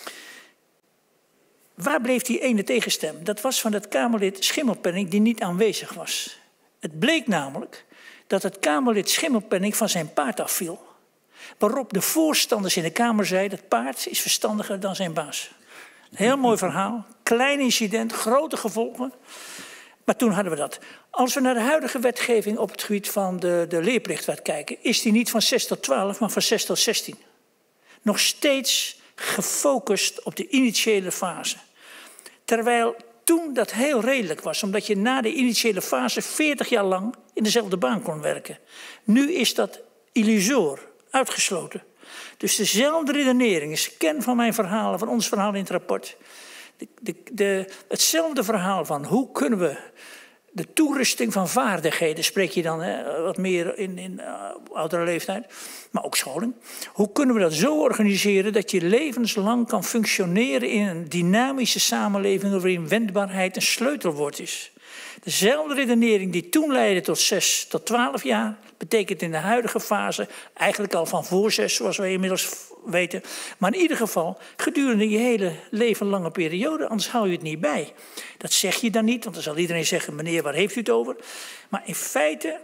Waar bleef die ene tegenstem? Dat was van het Kamerlid Schimmelpenninck die niet aanwezig was. Het bleek namelijk dat het Kamerlid Schimmelpenninck van zijn paard afviel. Waarop de voorstanders in de Kamer zeiden, het paard is verstandiger dan zijn baas. Een heel mooi verhaal, klein incident, grote gevolgen. Maar toen hadden we dat. Als we naar de huidige wetgeving op het gebied van de, de leerplichtwet kijken, is die niet van zes tot twaalf, maar van zes tot zestien. Nog steeds gefocust op de initiële fase. Terwijl toen dat heel redelijk was, omdat je na de initiële fase veertig jaar lang in dezelfde baan kon werken. Nu is dat illusor, uitgesloten. Dus dezelfde redenering is de kern van mijn verhalen, van ons verhaal in het rapport. De, de, de, hetzelfde verhaal van hoe kunnen we de toerusting van vaardigheden, spreek je dan hè, wat meer in, in uh, oudere leeftijd, maar ook scholing. Hoe kunnen we dat zo organiseren dat je levenslang kan functioneren in een dynamische samenleving waarin wendbaarheid een sleutelwoord is. Dezelfde redenering die toen leidde tot zes tot twaalf jaar, betekent in de huidige fase eigenlijk al van voor zes, zoals wij inmiddels weten. Maar in ieder geval gedurende je hele levenlange periode, anders hou je het niet bij. Dat zeg je dan niet, want dan zal iedereen zeggen, meneer, waar heeft u het over? Maar in feite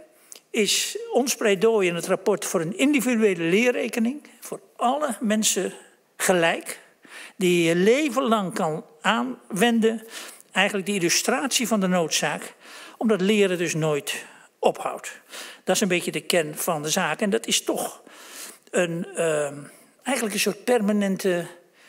is ons pleidooi in het rapport voor een individuele leerrekening, voor alle mensen gelijk, die je leven lang kan aanwenden, eigenlijk de illustratie van de noodzaak, omdat leren dus nooit ophoudt. Dat is een beetje de kern van de zaak. En dat is toch een, uh, eigenlijk een soort permanente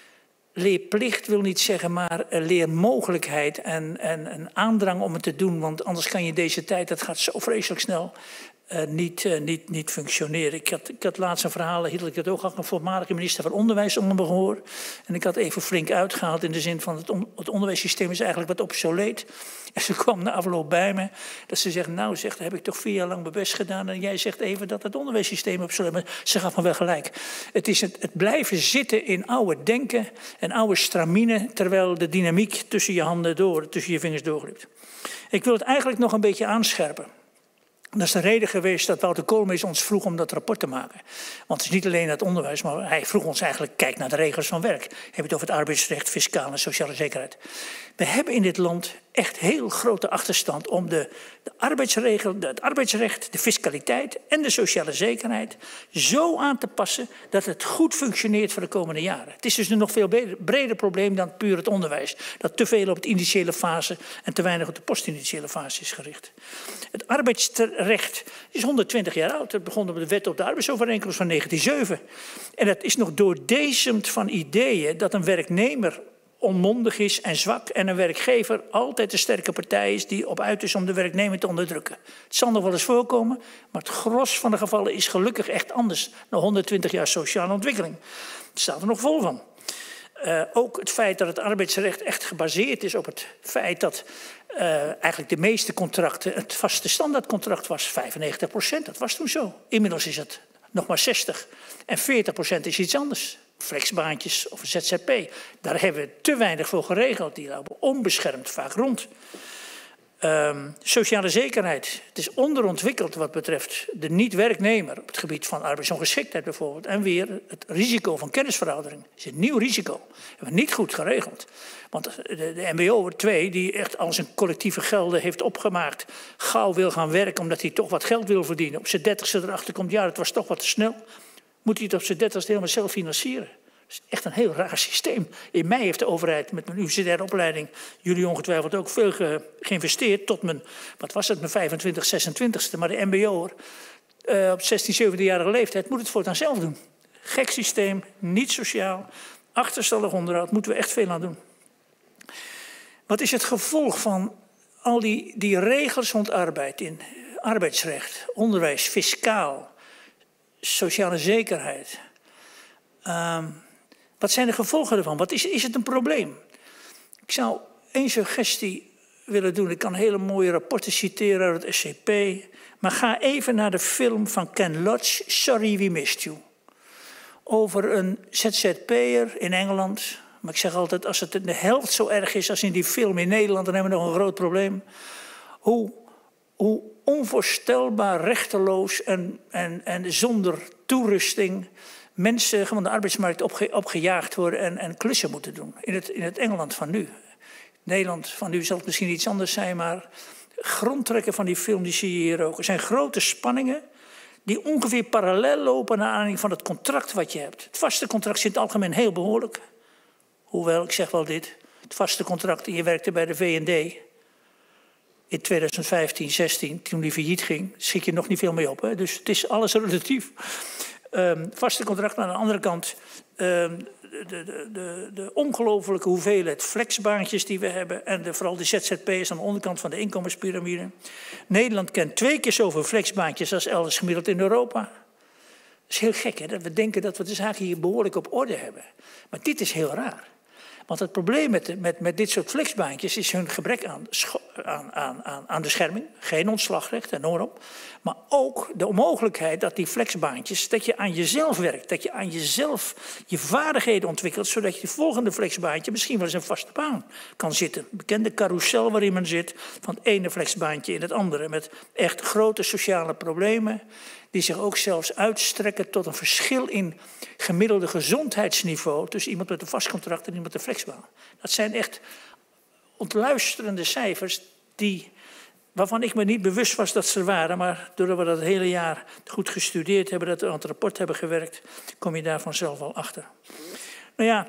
leerplicht, wil niet zeggen, maar een leermogelijkheid en, en een aandrang om het te doen. Want anders kan je deze tijd, dat gaat zo vreselijk snel, uh, niet, uh, niet, niet functioneren. Ik had, ik had laatst een verhaal, hield ik het ook al, een voormalige minister van Onderwijs onder me gehoord. En ik had even flink uitgehaald in de zin van het, on, het onderwijssysteem is eigenlijk wat obsoleet. En ze kwam na afloop bij me, dat ze zegt, nou zegt, heb ik toch vier jaar lang mijn best gedaan en jij zegt even dat het onderwijssysteem obsoleet is. Maar ze gaf me wel gelijk. Het is het, het blijven zitten in oude denken en oude stramine, terwijl de dynamiek tussen je handen door, tussen je vingers doorglipt. Ik wil het eigenlijk nog een beetje aanscherpen. Dat is de reden geweest dat Wouter Koolmees ons vroeg om dat rapport te maken. Want het is niet alleen het onderwijs, maar hij vroeg ons eigenlijk, kijk naar de regels van werk. Heb je het over het arbeidsrecht, fiscaal en sociale zekerheid. We hebben in dit land echt heel grote achterstand om de, de arbeidsregel, de, het arbeidsrecht, de fiscaliteit en de sociale zekerheid zo aan te passen dat het goed functioneert voor de komende jaren. Het is dus een nog veel breder, breder probleem dan puur het onderwijs. Dat te veel op de initiële fase en te weinig op de postinitiële fase is gericht. Het arbeidsrecht is honderdtwintig jaar oud. Het begon op de wet op de arbeidsovereenkomst van negentien nul zeven. En dat is nog doordezemd van ideeën dat een werknemer onmondig is en zwak en een werkgever altijd de sterke partij is die op uit is om de werknemer te onderdrukken. Het zal nog wel eens voorkomen, maar het gros van de gevallen is gelukkig echt anders na honderdtwintig jaar sociale ontwikkeling. Het staat er nog vol van. Uh, ook het feit dat het arbeidsrecht echt gebaseerd is op het feit dat uh, eigenlijk de meeste contracten het vaste standaardcontract was, vijfennegentig procent, dat was toen zo. Inmiddels is het nog maar zestig en veertig procent is iets anders. Flexbaantjes of Z Z P, daar hebben we te weinig voor geregeld. Die lopen onbeschermd vaak rond. Um, sociale zekerheid. Het is onderontwikkeld wat betreft de niet-werknemer op het gebied van arbeidsongeschiktheid bijvoorbeeld. En weer het risico van kennisveroudering. Het is een nieuw risico. Dat hebben we niet goed geregeld. Want de, de M B O twee, die echt al zijn collectieve gelden heeft opgemaakt, gauw wil gaan werken omdat hij toch wat geld wil verdienen. Op zijn dertigste erachter komt, ja, dat was toch wat te snel. Moet hij het op zijn dertigste helemaal zelf financieren? Dat is echt een heel raar systeem. In mij heeft de overheid met mijn universitaire opleiding, jullie ongetwijfeld ook, veel ge, geïnvesteerd tot mijn, wat was het, mijn vijfentwintig, zesentwintigste. Maar de M B O'er uh, op zestien, zeventienjarige leeftijd moet het voortaan zelf doen. Gek systeem, niet sociaal, achterstallig onderhoud, moeten we echt veel aan doen. Wat is het gevolg van al die, die regels rond arbeid in arbeidsrecht, onderwijs, fiscaal, sociale zekerheid? Um, wat zijn de gevolgen ervan? Wat is, is het een probleem? Ik zou één suggestie willen doen. Ik kan hele mooie rapporten citeren uit het S C P. Maar ga even naar de film van Ken Loach, Sorry We Missed You. Over een Z Z P'er in Engeland. Maar ik zeg altijd, als het de helft zo erg is als in die film in Nederland, dan hebben we nog een groot probleem. Hoe, hoe onvoorstelbaar rechteloos en, en, en zonder toerusting mensen gewoon de arbeidsmarkt opge, opgejaagd worden en, en klussen moeten doen. In het, in het Engeland van nu. Nederland van nu zal het misschien iets anders zijn, maar grondtrekken van die film die zie je hier ook. Er zijn grote spanningen die ongeveer parallel lopen naar aanleiding van het contract wat je hebt. Het vaste contract is in het algemeen heel behoorlijk. Hoewel, ik zeg wel dit, het vaste contract, je werkte bij de V en D in tweeduizend vijftien, zestien, toen die failliet ging, schiet je nog niet veel mee op. Hè? Dus het is alles relatief. Um, vaste contract, maar aan de andere kant um, de, de, de, de ongelofelijke hoeveelheid flexbaantjes die we hebben en de, vooral de Z Z P'ers aan de onderkant van de inkomenspyramide. Nederland kent twee keer zoveel flexbaantjes als elders gemiddeld in Europa. Dat is heel gek, hè? Dat we denken dat we de zaken hier behoorlijk op orde hebben. Maar dit is heel raar. Want het probleem met, met, met dit soort flexbaantjes is hun gebrek aan, aan, aan, aan bescherming. Geen ontslagrecht, enorm op. Maar ook de onmogelijkheid dat die flexbaantjes, dat je aan jezelf werkt. Dat je aan jezelf je vaardigheden ontwikkelt, zodat je de volgende flexbaantje misschien wel eens een vaste baan kan zitten. Bekende carousel waarin men zit, van het ene flexbaantje in het andere. Met echt grote sociale problemen, die zich ook zelfs uitstrekken tot een verschil in gemiddelde gezondheidsniveau tussen iemand met een vast contract en iemand met een flexbaan. Dat zijn echt ontluisterende cijfers die, waarvan ik me niet bewust was dat ze er waren, maar doordat we dat het hele jaar goed gestudeerd hebben, dat we aan het rapport hebben gewerkt, kom je daar vanzelf al achter. Nou ja,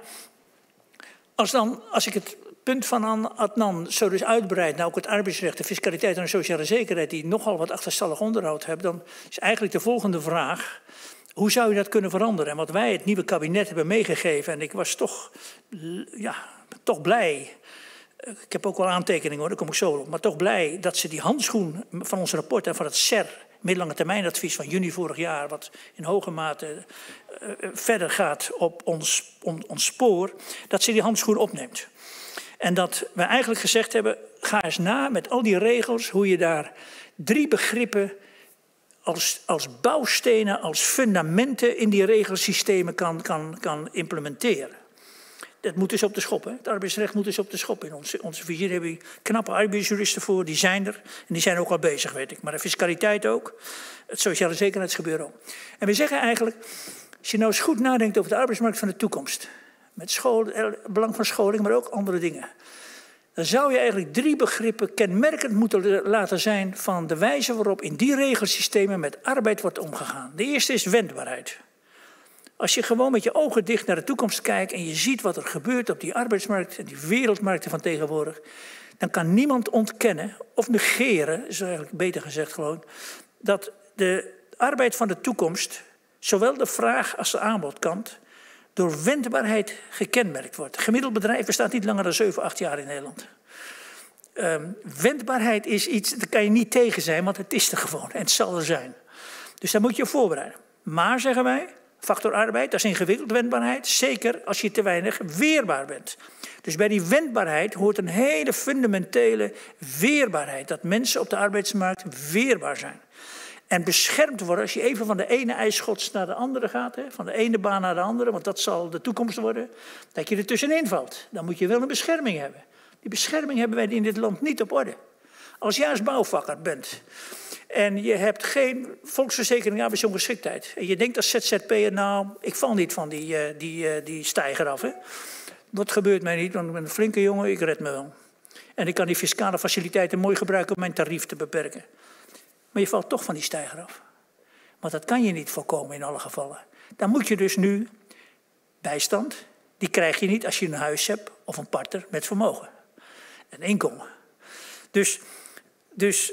als, dan, als ik het punt van Adnan zo dus uitbreid naar ook het arbeidsrecht, de fiscaliteit en de sociale zekerheid, die nogal wat achterstallig onderhoud hebben, dan is eigenlijk de volgende vraag: hoe zou je dat kunnen veranderen? En wat wij het nieuwe kabinet hebben meegegeven, en ik was toch, ja, toch blij. Ik heb ook wel aantekeningen hoor, daar kom ik zo op. Maar toch blij dat ze die handschoen van ons rapport en van het S E R, middellange termijnadvies van juni vorig jaar, wat in hoge mate uh, verder gaat op ons, on, ons spoor, dat ze die handschoen opneemt. En dat we eigenlijk gezegd hebben, ga eens na met al die regels, hoe je daar drie begrippen als, als bouwstenen, als fundamenten in die regelsystemen kan, kan, kan implementeren. Dat moet dus op de schop. Hè? Het arbeidsrecht moet dus op de schop. In onze, onze visie hebben we knappe arbeidsjuristen voor, die zijn er. En die zijn ook al bezig, weet ik. Maar de fiscaliteit ook, het sociale zekerheidsgebeuren ook. En we zeggen eigenlijk, als je nou eens goed nadenkt over de arbeidsmarkt van de toekomst, met school, belang van scholing, maar ook andere dingen, dan zou je eigenlijk drie begrippen kenmerkend moeten laten zijn van de wijze waarop in die regelsystemen met arbeid wordt omgegaan. De eerste is wendbaarheid. Als je gewoon met je ogen dicht naar de toekomst kijkt en je ziet wat er gebeurt op die arbeidsmarkt en die wereldmarkten van tegenwoordig, dan kan niemand ontkennen of negeren, is eigenlijk beter gezegd gewoon, dat de arbeid van de toekomst, zowel de vraag als de aanbodkant, door wendbaarheid gekenmerkt wordt. Een gemiddeld bedrijf bestaat niet langer dan zeven, acht jaar in Nederland. Um, wendbaarheid is iets, daar kan je niet tegen zijn, want het is er gewoon en het zal er zijn. Dus daar moet je op voorbereiden. Maar, zeggen wij, factor arbeid, dat is ingewikkeld, wendbaarheid. Zeker als je te weinig weerbaar bent. Dus bij die wendbaarheid hoort een hele fundamentele weerbaarheid. Dat mensen op de arbeidsmarkt weerbaar zijn. En beschermd worden als je even van de ene ijsschots naar de andere gaat. Hè, van de ene baan naar de andere, want dat zal de toekomst worden. Dat je er tussenin valt. Dan moet je wel een bescherming hebben. Die bescherming hebben wij in dit land niet op orde. Als jij als bouwvakker bent en je hebt geen volksverzekering arbeidsongeschiktheid. En je denkt als Z Z P'er, nou, ik val niet van die, uh, die, uh, die steiger af. Hè. Dat gebeurt mij niet, want ik ben een flinke jongen, ik red me wel. En ik kan die fiscale faciliteiten mooi gebruiken om mijn tarief te beperken. Maar je valt toch van die steiger af. Want dat kan je niet voorkomen in alle gevallen. Dan moet je dus nu bijstand. Die krijg je niet als je een huis hebt of een partner met vermogen. En inkomen. Dus, dus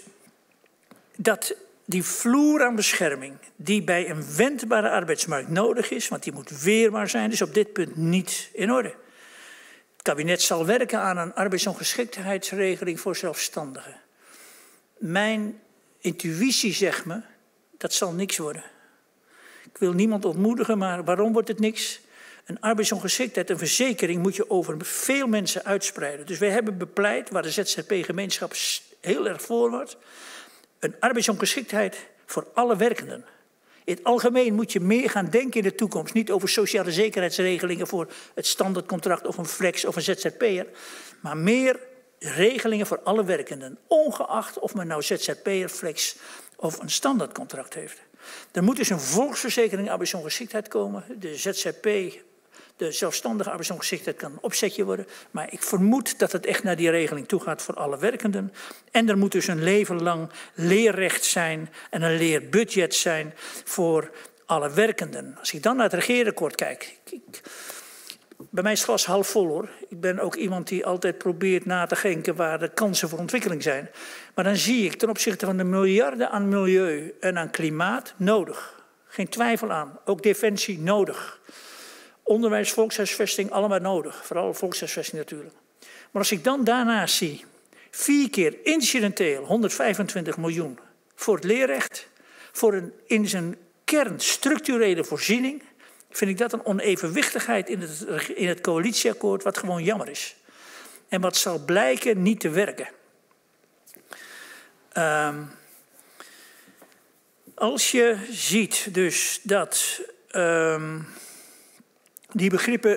dat die vloer aan bescherming die bij een wendbare arbeidsmarkt nodig is, want die moet weerbaar zijn, is op dit punt niet in orde. Het kabinet zal werken aan een arbeidsongeschiktheidsregeling voor zelfstandigen. Mijn intuïtie zegt me, dat zal niks worden. Ik wil niemand ontmoedigen, maar waarom wordt het niks? Een arbeidsongeschiktheid, een verzekering moet je over veel mensen uitspreiden. Dus wij hebben bepleit, waar de Z Z P-gemeenschap heel erg voor wordt, een arbeidsongeschiktheid voor alle werkenden. In het algemeen moet je meer gaan denken in de toekomst. Niet over sociale zekerheidsregelingen voor het standaardcontract of een flex of een Z Z P'er. Maar meer regelingen voor alle werkenden. Ongeacht of men nou Z Z P'er, flex of een standaardcontract heeft. Er moet dus een volksverzekering arbeidsongeschiktheid komen. De Z Z P, de zelfstandige arbeidsongeschiktheid kan een opzetje worden. Maar ik vermoed dat het echt naar die regeling toe gaat voor alle werkenden. En er moet dus een leven lang leerrecht zijn en een leerbudget zijn voor alle werkenden. Als ik dan naar het regeerakkoord kijk. Ik, ik, bij mij is het glas half vol hoor. Ik ben ook iemand die altijd probeert na te denken waar de kansen voor ontwikkeling zijn. Maar dan zie ik ten opzichte van de miljarden aan milieu en aan klimaat nodig. Geen twijfel aan. Ook defensie nodig. Onderwijs, volkshuisvesting, allemaal nodig. Vooral volkshuisvesting natuurlijk. Maar als ik dan daarnaast zie, vier keer incidenteel honderdvijfentwintig miljoen voor het leerrecht, voor een in zijn kern structurele voorziening, vind ik dat een onevenwichtigheid in het, in het coalitieakkoord wat gewoon jammer is. En wat zal blijken niet te werken. Um, als je ziet dus dat um, die begrippen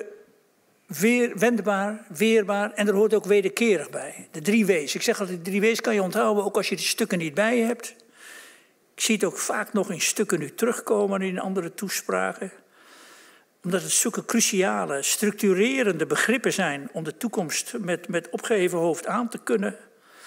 weer, wendbaar, weerbaar en er hoort ook wederkerig bij. De drie W's. Ik zeg altijd, de drie W's kan je onthouden ook als je die stukken niet bij je hebt. Ik zie het ook vaak nog in stukken nu terugkomen in andere toespraken. Omdat het zulke cruciale, structurerende begrippen zijn om de toekomst met, met opgeheven hoofd aan te kunnen.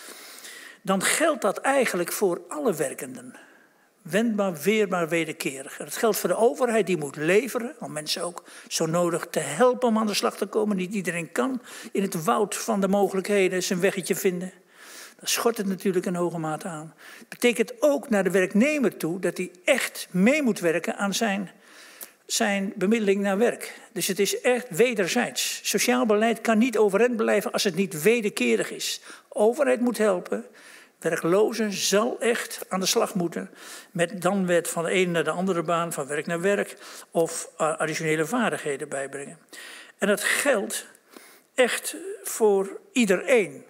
Dan geldt dat eigenlijk voor alle werkenden. Wendbaar, weerbaar, wederkerig. En dat geldt voor de overheid, die moet leveren, om mensen ook zo nodig te helpen om aan de slag te komen. Niet iedereen kan in het woud van de mogelijkheden zijn weggetje vinden. Dat schort het natuurlijk in hoge mate aan. Het betekent ook naar de werknemer toe dat hij echt mee moet werken aan zijn, zijn bemiddeling naar werk. Dus het is echt wederzijds. Sociaal beleid kan niet overeind blijven als het niet wederkerig is. Overheid moet helpen. Werklozen zal echt aan de slag moeten met dan wet van de ene naar de andere baan, van werk naar werk of uh, additionele vaardigheden bijbrengen. En dat geldt echt voor iedereen.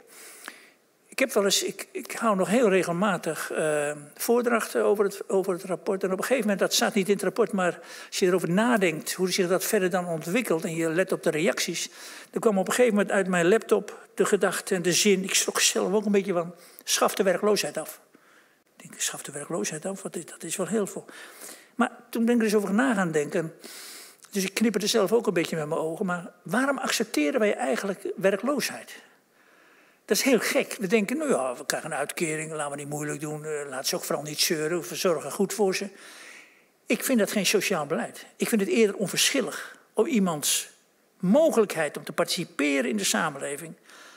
Ik heb wel eens, ik, ik hou nog heel regelmatig uh, voordrachten over het, over het rapport. En op een gegeven moment, dat staat niet in het rapport, maar als je erover nadenkt hoe zich dat verder dan ontwikkelt en je let op de reacties, dan kwam op een gegeven moment uit mijn laptop de gedachte en de zin, ik schrok zelf ook een beetje van, schaf de werkloosheid af. Ik denk, schaf de werkloosheid af, wat is, dat is wel heel veel. Maar toen ben ik er eens over na gaan denken, dus ik knipperde zelf ook een beetje met mijn ogen, maar waarom accepteren wij eigenlijk werkloosheid? Dat is heel gek. We denken, nou ja, we krijgen een uitkering, laten we niet moeilijk doen, laat ze ook vooral niet zeuren, we zorgen goed voor ze. Ik vind dat geen sociaal beleid. Ik vind het eerder onverschillig om iemands mogelijkheid om te participeren in de samenleving,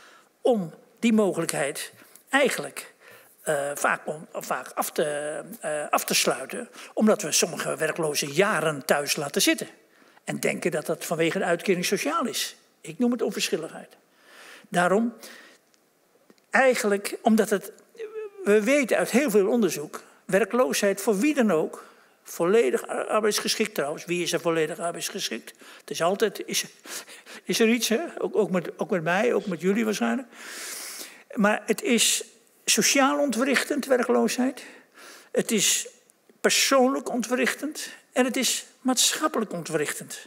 om die mogelijkheid eigenlijk uh, vaak, om, vaak af, te, uh, af te sluiten, omdat we sommige werklozen jaren thuis laten zitten. En denken dat dat vanwege de uitkering sociaal is. Ik noem het onverschilligheid. Daarom, eigenlijk, omdat het, we weten uit heel veel onderzoek, werkloosheid voor wie dan ook, volledig arbeidsgeschikt trouwens. Wie is er volledig arbeidsgeschikt? Het is altijd, is, is er iets, hè? Ook, ook, met, ook met mij, ook met jullie waarschijnlijk. Maar het is sociaal ontwrichtend, werkloosheid. Het is persoonlijk ontwrichtend. En het is maatschappelijk ontwrichtend.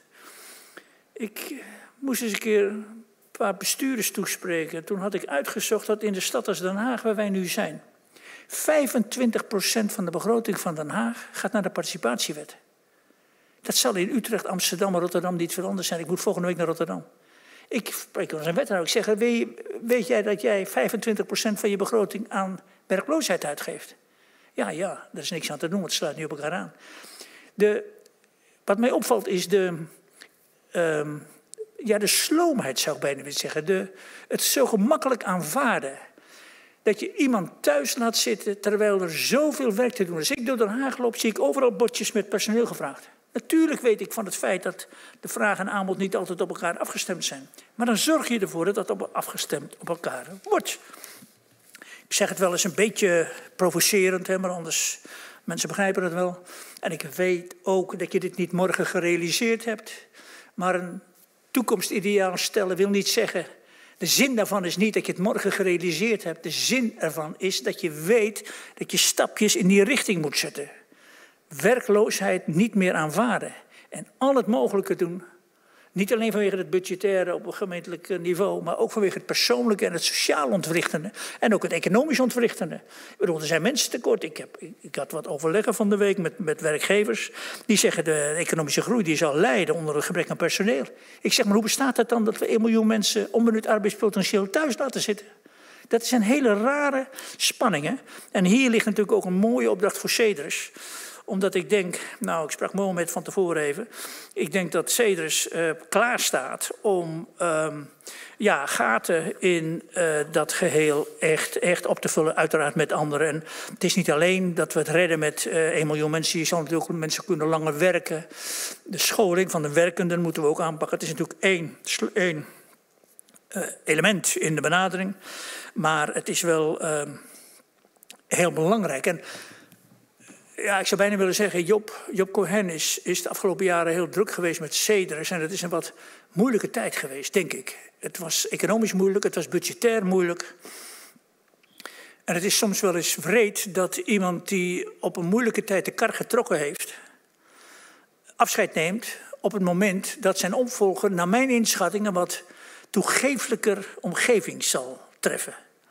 Ik moest eens een keer een paar bestuurders toespreken. Toen had ik uitgezocht dat in de stad als Den Haag, waar wij nu zijn, vijfentwintig procent van de begroting van Den Haag gaat naar de participatiewet. Dat zal in Utrecht, Amsterdam en Rotterdam niet veel anders zijn. Ik moet volgende week naar Rotterdam. Ik spreek als een wethouder. Ik zeg, weet, weet jij dat jij vijfentwintig procent van je begroting aan werkloosheid uitgeeft? Ja, ja, daar is niks aan te doen, want het sluit niet op elkaar aan. De, wat mij opvalt is de, um, ja, de sloomheid, zou ik bijna willen zeggen. De, het zo gemakkelijk aanvaarden. Dat je iemand thuis laat zitten terwijl er zoveel werk te doen is. Als ik door Den Haag loop, zie ik overal bordjes met personeel gevraagd. Natuurlijk weet ik van het feit dat de vraag en aanbod niet altijd op elkaar afgestemd zijn. Maar dan zorg je ervoor dat dat op afgestemd op elkaar wordt. Ik zeg het wel eens een beetje provocerend, hè, maar anders, mensen begrijpen het wel. En ik weet ook dat je dit niet morgen gerealiseerd hebt. Maar een toekomstideaal stellen wil niet zeggen, de zin daarvan is niet dat je het morgen gerealiseerd hebt. De zin ervan is dat je weet dat je stapjes in die richting moet zetten. Werkloosheid niet meer aanvaarden. En al het mogelijke doen. Niet alleen vanwege het budgettaire op een gemeentelijk niveau, maar ook vanwege het persoonlijke en het sociaal ontwrichtende. En ook het economisch ontwrichtende. Ik bedoel, er zijn mensen tekort. Ik, heb, ik had wat overleggen van de week met, met werkgevers. Die zeggen de economische groei die zal lijden onder het gebrek aan personeel. Ik zeg, maar hoe bestaat het dan dat we één miljoen mensen onbenut arbeidspotentieel thuis laten zitten? Dat is een hele rare spanning. Hè? En hier ligt natuurlijk ook een mooie opdracht voor Cedres. Omdat ik denk, nou ik sprak Mohamed van tevoren even. Ik denk dat Cedres uh, klaar staat om um, ja, gaten in uh, dat geheel echt, echt op te vullen. Uiteraard met anderen. En het is niet alleen dat we het redden met uh, één miljoen mensen. Je zal natuurlijk ook mensen kunnen langer werken. De scholing van de werkenden moeten we ook aanpakken. Het is natuurlijk één, één uh, element in de benadering. Maar het is wel uh, heel belangrijk. En ja, ik zou bijna willen zeggen, Job, Job Cohen is, is de afgelopen jaren heel druk geweest met Cedres. En het is een wat moeilijke tijd geweest, denk ik. Het was economisch moeilijk, het was budgetair moeilijk. En het is soms wel eens wreed dat iemand die op een moeilijke tijd de kar getrokken heeft, afscheid neemt op het moment dat zijn opvolger, naar mijn inschatting, een wat toegeeflijker omgeving zal treffen.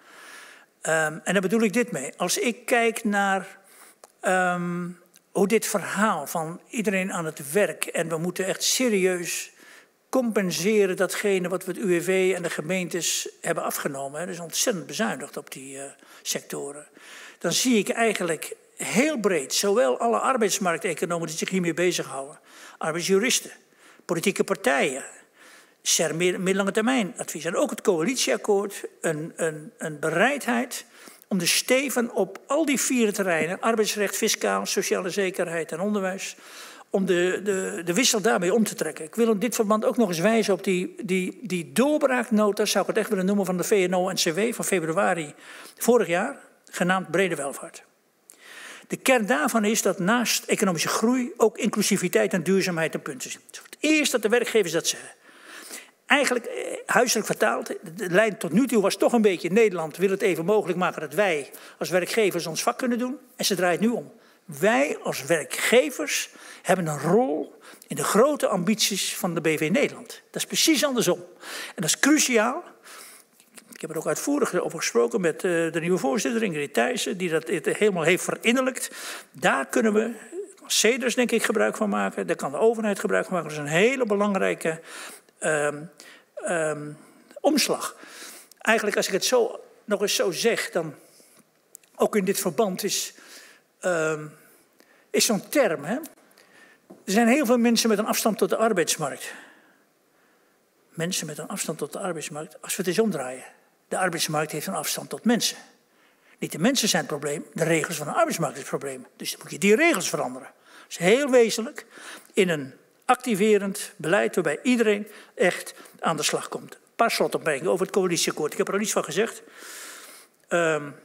Um, en daar bedoel ik dit mee. Als ik kijk naar Um, hoe dit verhaal van iedereen aan het werk, en we moeten echt serieus compenseren datgene wat we het U W V en de gemeentes hebben afgenomen. Hè. Dat is ontzettend bezuinigd op die uh, sectoren. Dan zie ik eigenlijk heel breed, zowel alle arbeidsmarkteconomen die zich hiermee bezighouden, arbeidsjuristen, politieke partijen, middellange termijn advies en ook het coalitieakkoord, een, een, een bereidheid om de steven op al die vier terreinen, arbeidsrecht, fiscaal, sociale zekerheid en onderwijs, om de, de, de wissel daarmee om te trekken. Ik wil in dit verband ook nog eens wijzen op die, die, die doorbraaknota, zou ik het echt willen noemen, van de V N O N C W van februari vorig jaar, genaamd brede welvaart. De kern daarvan is dat naast economische groei ook inclusiviteit en duurzaamheid een punt is. Het eerst dat de werkgevers dat zeggen. Eigenlijk, huiselijk vertaald, de lijn tot nu toe was toch een beetje, Nederland wil het even mogelijk maken dat wij als werkgevers ons vak kunnen doen. En ze draait nu om. Wij als werkgevers hebben een rol in de grote ambities van de B V Nederland. Dat is precies andersom. En dat is cruciaal. Ik heb er ook uitvoerig over gesproken met de nieuwe voorzitter Ingrid Thijssen, die dat helemaal heeft verinnerlijkt. Daar kunnen we Cedres denk ik gebruik van maken. Daar kan de overheid gebruik van maken. Dat is een hele belangrijke Um, um, omslag. Eigenlijk als ik het zo, nog eens zo zeg, dan ook in dit verband is, um, is zo'n term. Hè? Er zijn heel veel mensen met een afstand tot de arbeidsmarkt. Mensen met een afstand tot de arbeidsmarkt. Als we het eens omdraaien. De arbeidsmarkt heeft een afstand tot mensen. Niet de mensen zijn het probleem, de regels van de arbeidsmarkt is het probleem. Dus dan moet je die regels veranderen. Dat is heel wezenlijk in een activerend beleid waarbij iedereen echt aan de slag komt. Een paar slotopmerkingen over het coalitieakkoord. Ik heb er al iets van gezegd. Um,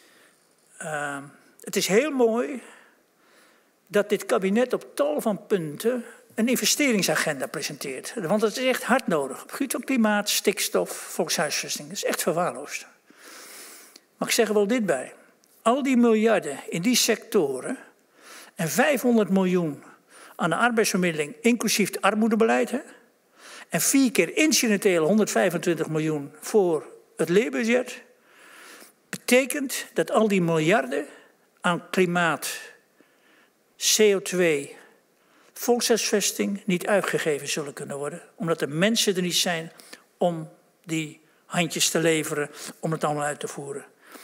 uh, het is heel mooi dat dit kabinet op tal van punten een investeringsagenda presenteert. Want dat is echt hard nodig. Op het gebied van klimaat, stikstof, volkshuisvesting. Dat is echt verwaarloosd. Maar ik zeg er wel dit bij. Al die miljarden in die sectoren en vijfhonderd miljoen aan de arbeidsvermiddeling, inclusief het armoedebeleid. Hè? En vier keer incidenteel honderdvijfentwintig miljoen voor het leerbudget. Betekent dat al die miljarden aan klimaat, C O twee, volkshuisvesting niet uitgegeven zullen kunnen worden. Omdat de mensen er niet zijn om die handjes te leveren, om het allemaal uit te voeren.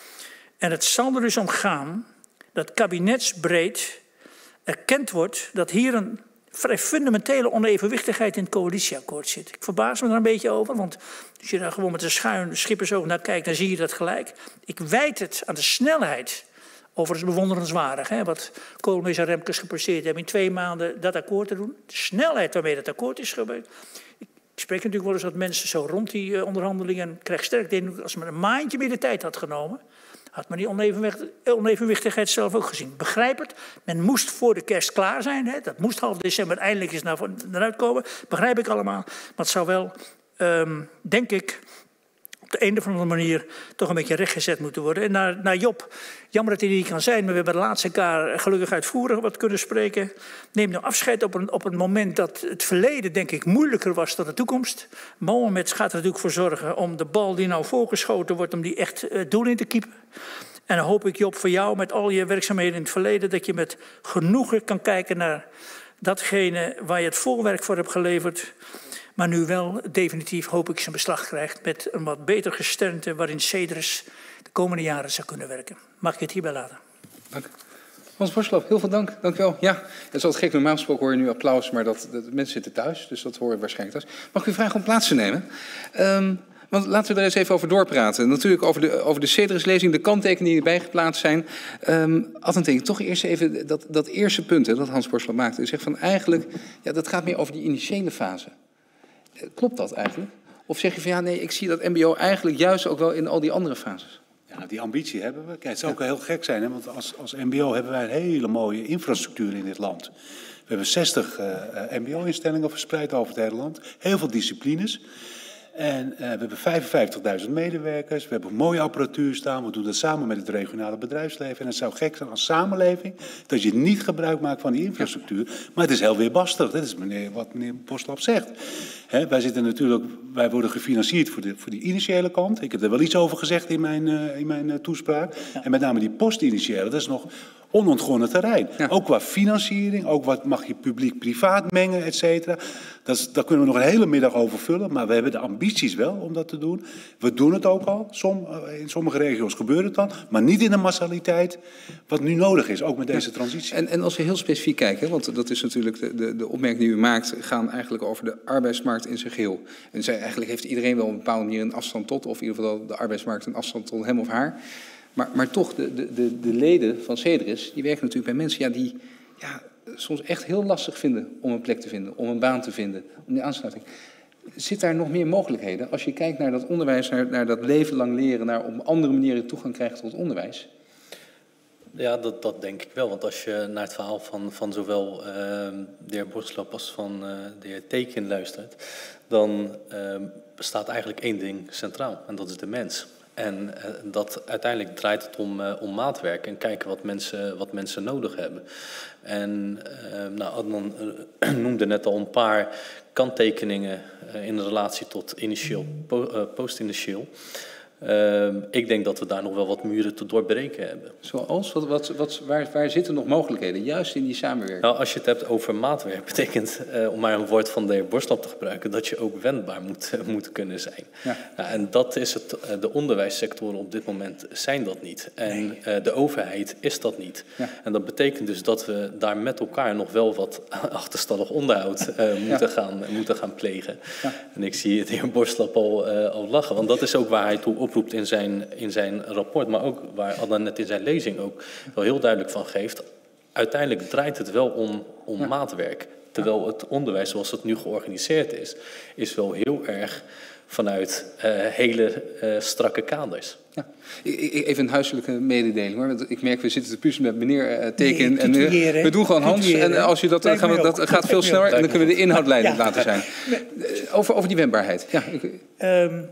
En het zal er dus om gaan dat kabinetsbreed erkend wordt dat hier een vrij fundamentele onevenwichtigheid in het coalitieakkoord zit. Ik verbaas me daar een beetje over, want als je daar gewoon met een schuin schippersoog naar kijkt, dan zie je dat gelijk. Ik wijd het aan de snelheid. Overigens bewonderenswaardig, hè, wat Koolmees en Remkes gepresteerd hebben in twee maanden dat akkoord te doen. De snelheid waarmee dat akkoord is gebeurd. Ik spreek natuurlijk wel eens wat mensen zo rond die uh, onderhandelingen en krijg sterk de indruk als men een maandje meer de tijd had genomen, had men die onevenwichtigheid zelf ook gezien. Begrijp het, men moest voor de kerst klaar zijn. Hè, dat moest half december eindelijk eens naar, naar uitkomen. Begrijp ik allemaal, maar het zou wel, um, denk ik, op de een of andere manier toch een beetje rechtgezet moeten worden. En naar, naar Job, jammer dat hij er niet kan zijn, maar we hebben de laatste keer gelukkig uitvoerig wat kunnen spreken. Neem nou afscheid op een, op een moment dat het verleden, denk ik, moeilijker was dan de toekomst. Mohamed gaat er natuurlijk voor zorgen om de bal die nou voorgeschoten wordt, om die echt uh, doel in te keepen. En dan hoop ik, Job, voor jou met al je werkzaamheden in het verleden, dat je met genoegen kan kijken naar datgene waar je het voorwerk voor hebt geleverd. Maar nu wel definitief, hoop ik, zijn beslag krijgt met een wat beter gesternte waarin Cedris de komende jaren zou kunnen werken. Mag ik het hierbij laten? Dank. Hans Borstelap, heel veel dank. Dank u wel. Ja, het is altijd gek, normaal gesproken hoor je nu applaus, maar dat, dat, mensen zitten thuis, dus dat horen we waarschijnlijk thuis. Mag ik u vragen om plaats te nemen? Um, want laten we er eens even over doorpraten. Natuurlijk over de, over de Cedris-lezing, de kanttekeningen die erbij geplaatst zijn. Um, Attenteen, toch eerst even dat, dat eerste punt hè, dat Hans Borstelap maakte. U zegt van eigenlijk, ja, dat gaat meer over die initiële fase. Klopt dat eigenlijk? Of zeg je van ja, nee, ik zie dat M B O eigenlijk juist ook wel in al die andere fases? Ja, die ambitie hebben we. Kijk, het zou ook heel gek zijn, hè? Want als, als M B O hebben wij een hele mooie infrastructuur in dit land. We hebben zestig uh, M B O-instellingen verspreid over het hele land. Heel veel disciplines. En uh, we hebben vijfenvijftigduizend medewerkers. We hebben mooie apparatuur staan. We doen dat samen met het regionale bedrijfsleven. En het zou gek zijn als samenleving dat je niet gebruik maakt van die infrastructuur. Maar het is heel weerbarstig. Dat is meneer, wat meneer Borstelap zegt. He, wij, zitten natuurlijk, wij worden gefinancierd voor, de, voor die initiële kant. Ik heb er wel iets over gezegd in mijn, uh, in mijn uh, toespraak. Ja. En met name die post-initiële, dat is nog onontgonnen terrein. Ja. Ook qua financiering, ook wat mag je publiek-privaat mengen, et cetera. Daar kunnen we nog een hele middag over vullen. Maar we hebben de ambities wel om dat te doen. We doen het ook al. Som, in sommige regio's gebeurt het dan. Maar niet in de massaliteit wat nu nodig is, ook met deze ja. transitie. En, en als we heel specifiek kijken, want dat is natuurlijk de, de, de opmerking die u maakt, gaan eigenlijk over de arbeidsmarkt in zijn geheel. En zij, eigenlijk heeft iedereen wel op een bepaalde manier een afstand tot, of in ieder geval de arbeidsmarkt een afstand tot hem of haar. Maar, maar toch, de, de, de, de leden van Cedris, die werken natuurlijk bij mensen ja, die ja, soms echt heel lastig vinden om een plek te vinden, om een baan te vinden, om die aansluiting. Zit daar nog meer mogelijkheden? Als je kijkt naar dat onderwijs, naar, naar dat leven lang leren, naar op andere manieren toegang krijgen tot onderwijs? Ja, dat, dat denk ik wel. Want als je naar het verhaal van, van zowel uh, de heer Borstelap als van uh, de heer Teken luistert, dan uh, staat eigenlijk één ding centraal en dat is de mens. En uh, dat uiteindelijk draait het om, uh, om maatwerk en kijken wat mensen, wat mensen nodig hebben. En uh, nou, Adnan uh, noemde net al een paar kanttekeningen uh, in relatie tot initieel, po uh, post-initieel. Uh, ik denk dat we daar nog wel wat muren te doorbreken hebben. Zoals? Wat, wat, wat, waar, waar zitten nog mogelijkheden, juist in die samenwerking? Nou, als je het hebt over maatwerk, betekent, uh, om maar een woord van de heer Borstelap te gebruiken, dat je ook wendbaar moet, uh, moet kunnen zijn. Ja. Nou, en dat is het, uh, de onderwijssectoren op dit moment zijn dat niet. En uh, de overheid is dat niet. Ja. En dat betekent dus dat we daar met elkaar nog wel wat achterstallig onderhoud uh, moeten, ja. gaan, moeten gaan plegen. Ja. En ik zie de heer Borstelap al, uh, al lachen, want dat is ook waar hij toe oproept in zijn, in zijn rapport, maar ook waar Adnan net in zijn lezing ook wel heel duidelijk van geeft. Uiteindelijk draait het wel om, om ja. maatwerk. Terwijl het onderwijs zoals het nu georganiseerd is, is wel heel erg vanuit uh, hele uh, strakke kaders. Ja. Even een huiselijke mededeling hoor. Want ik merk, we zitten te puzzelen met meneer uh, Teken. Nee, en uh, we doen gewoon Hans. En als je dat, gaan we, dat gaat veel sneller en dan kunnen we de inhoud leidend ja. laten zijn. Over, over die wendbaarheid. Ja. Um,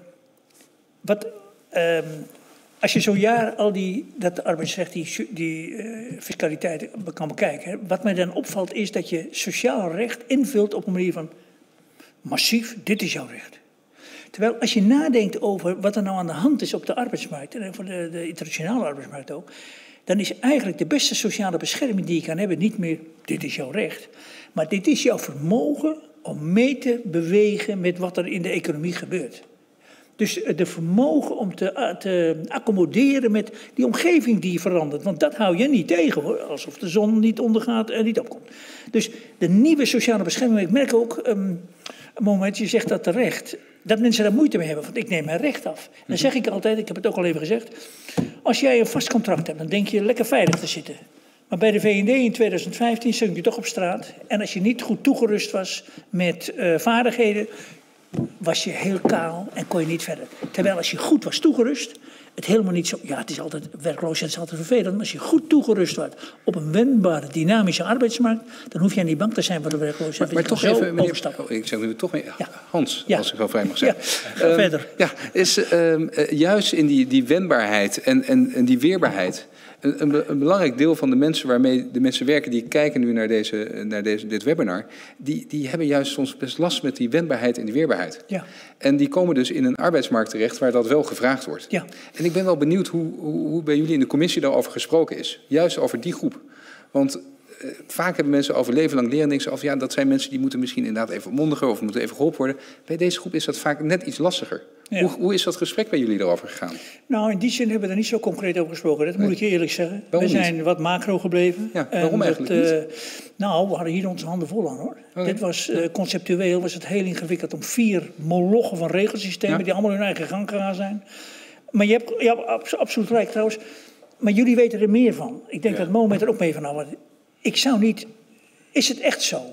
wat, um, als je zo'n jaar al die, dat arbeidsrecht, die, die uh, fiscaliteit kan bekijken. Hè, wat mij dan opvalt is dat je sociaal recht invult op een manier van massief, dit is jouw recht. Terwijl als je nadenkt over wat er nou aan de hand is op de arbeidsmarkt, en voor de, de internationale arbeidsmarkt ook, dan is eigenlijk de beste sociale bescherming die je kan hebben niet meer dit is jouw recht, maar dit is jouw vermogen om mee te bewegen met wat er in de economie gebeurt. Dus de vermogen om te, te accommoderen met die omgeving die verandert. Want dat hou je niet tegen hoor, alsof de zon niet ondergaat en niet opkomt. Dus de nieuwe sociale bescherming, ik merk ook, um, een moment, je zegt dat terecht, dat mensen daar moeite mee hebben, want ik neem mijn recht af. En dan zeg ik altijd, ik heb het ook al even gezegd, als jij een vast contract hebt, dan denk je lekker veilig te zitten. Maar bij de V N D in tweeduizend vijftien stond je toch op straat. En als je niet goed toegerust was met uh, vaardigheden, was je heel kaal en kon je niet verder. Terwijl als je goed was toegerust, het helemaal niet zo... Ja, het is altijd, werkloosheid is altijd vervelend, maar als je goed toegerust wordt op een wendbare, dynamische arbeidsmarkt, dan hoef je niet bang te zijn voor de werkloosheid. Maar, maar toch even, meneer, oh, ik zeg nu toch mee, ja. Hans, ja. als ik wel vrij mag zeggen. Ja, um, verder. Ja, is um, uh, juist in die, die wendbaarheid en, en, en die weerbaarheid, Een, een belangrijk deel van de mensen waarmee de mensen werken die kijken nu naar, deze, naar deze, dit webinar, die, die hebben juist soms best last met die wendbaarheid en die weerbaarheid. Ja. En die komen dus in een arbeidsmarkt terecht waar dat wel gevraagd wordt. Ja. En ik ben wel benieuwd hoe, hoe, hoe bij jullie in de commissie daarover gesproken is. Juist over die groep. Want uh, vaak hebben mensen over leven lang leren denken of ja, dat zijn mensen die moeten misschien inderdaad even mondiger of moeten even geholpen worden. Bij deze groep is dat vaak net iets lastiger. Ja. Hoe, hoe is dat gesprek bij jullie daarover gegaan? Nou, in die zin hebben we er niet zo concreet over gesproken. Dat moet nee. ik je eerlijk zeggen. Waarom we zijn niet? wat macro gebleven. Ja, waarom en eigenlijk dat, uh, niet? Nou, we hadden hier onze handen vol aan hoor. Okay. Dit was uh, conceptueel was het heel ingewikkeld om vier molochen van regelsystemen ja. die allemaal hun eigen gang gegaan zijn. Maar je hebt, ja, absoluut gelijk trouwens. Maar jullie weten er meer van. Ik denk ja. dat Mo met er ook mee van nou, ik zou niet... Is het echt zo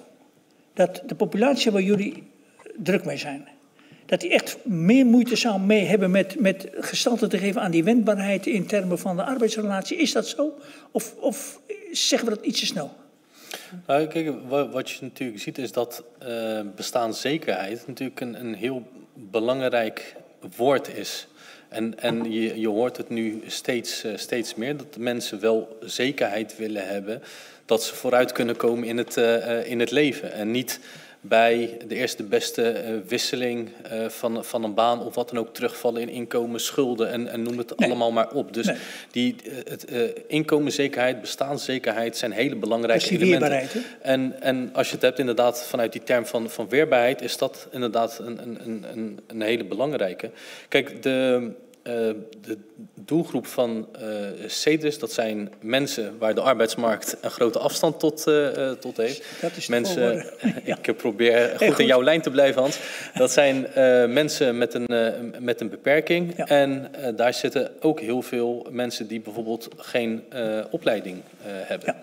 dat de populatie waar jullie druk mee zijn, dat die echt meer moeite zou mee hebben met, met gestalte te geven aan die wendbaarheid in termen van de arbeidsrelatie? Is dat zo? Of, of zeggen we dat iets te snel? Nou, kijk, wat je natuurlijk ziet is dat uh, bestaanszekerheid natuurlijk een, een heel belangrijk woord is. En, en je, je hoort het nu steeds, uh, steeds meer, dat de mensen wel zekerheid willen hebben dat ze vooruit kunnen komen in het, uh, in het leven. En niet bij de eerste beste uh, wisseling uh, van, van een baan of wat dan ook terugvallen in inkomen, schulden en, en noem het nee. allemaal maar op. Dus nee. die uh, het, uh, inkomenszekerheid, bestaanszekerheid zijn hele belangrijke die elementen. En, en als je het hebt inderdaad vanuit die term van, van weerbaarheid, is dat inderdaad een, een, een, een hele belangrijke. Kijk, de... Uh, de doelgroep van uh, Cedris, dat zijn mensen waar de arbeidsmarkt een grote afstand tot, uh, tot heeft. Dat is mensen, ja. Ik probeer goed, goed in jouw lijn te blijven, Hans. Dat zijn uh, mensen met een, uh, met een beperking. Ja. En uh, daar zitten ook heel veel mensen die bijvoorbeeld geen uh, opleiding uh, hebben. Ja.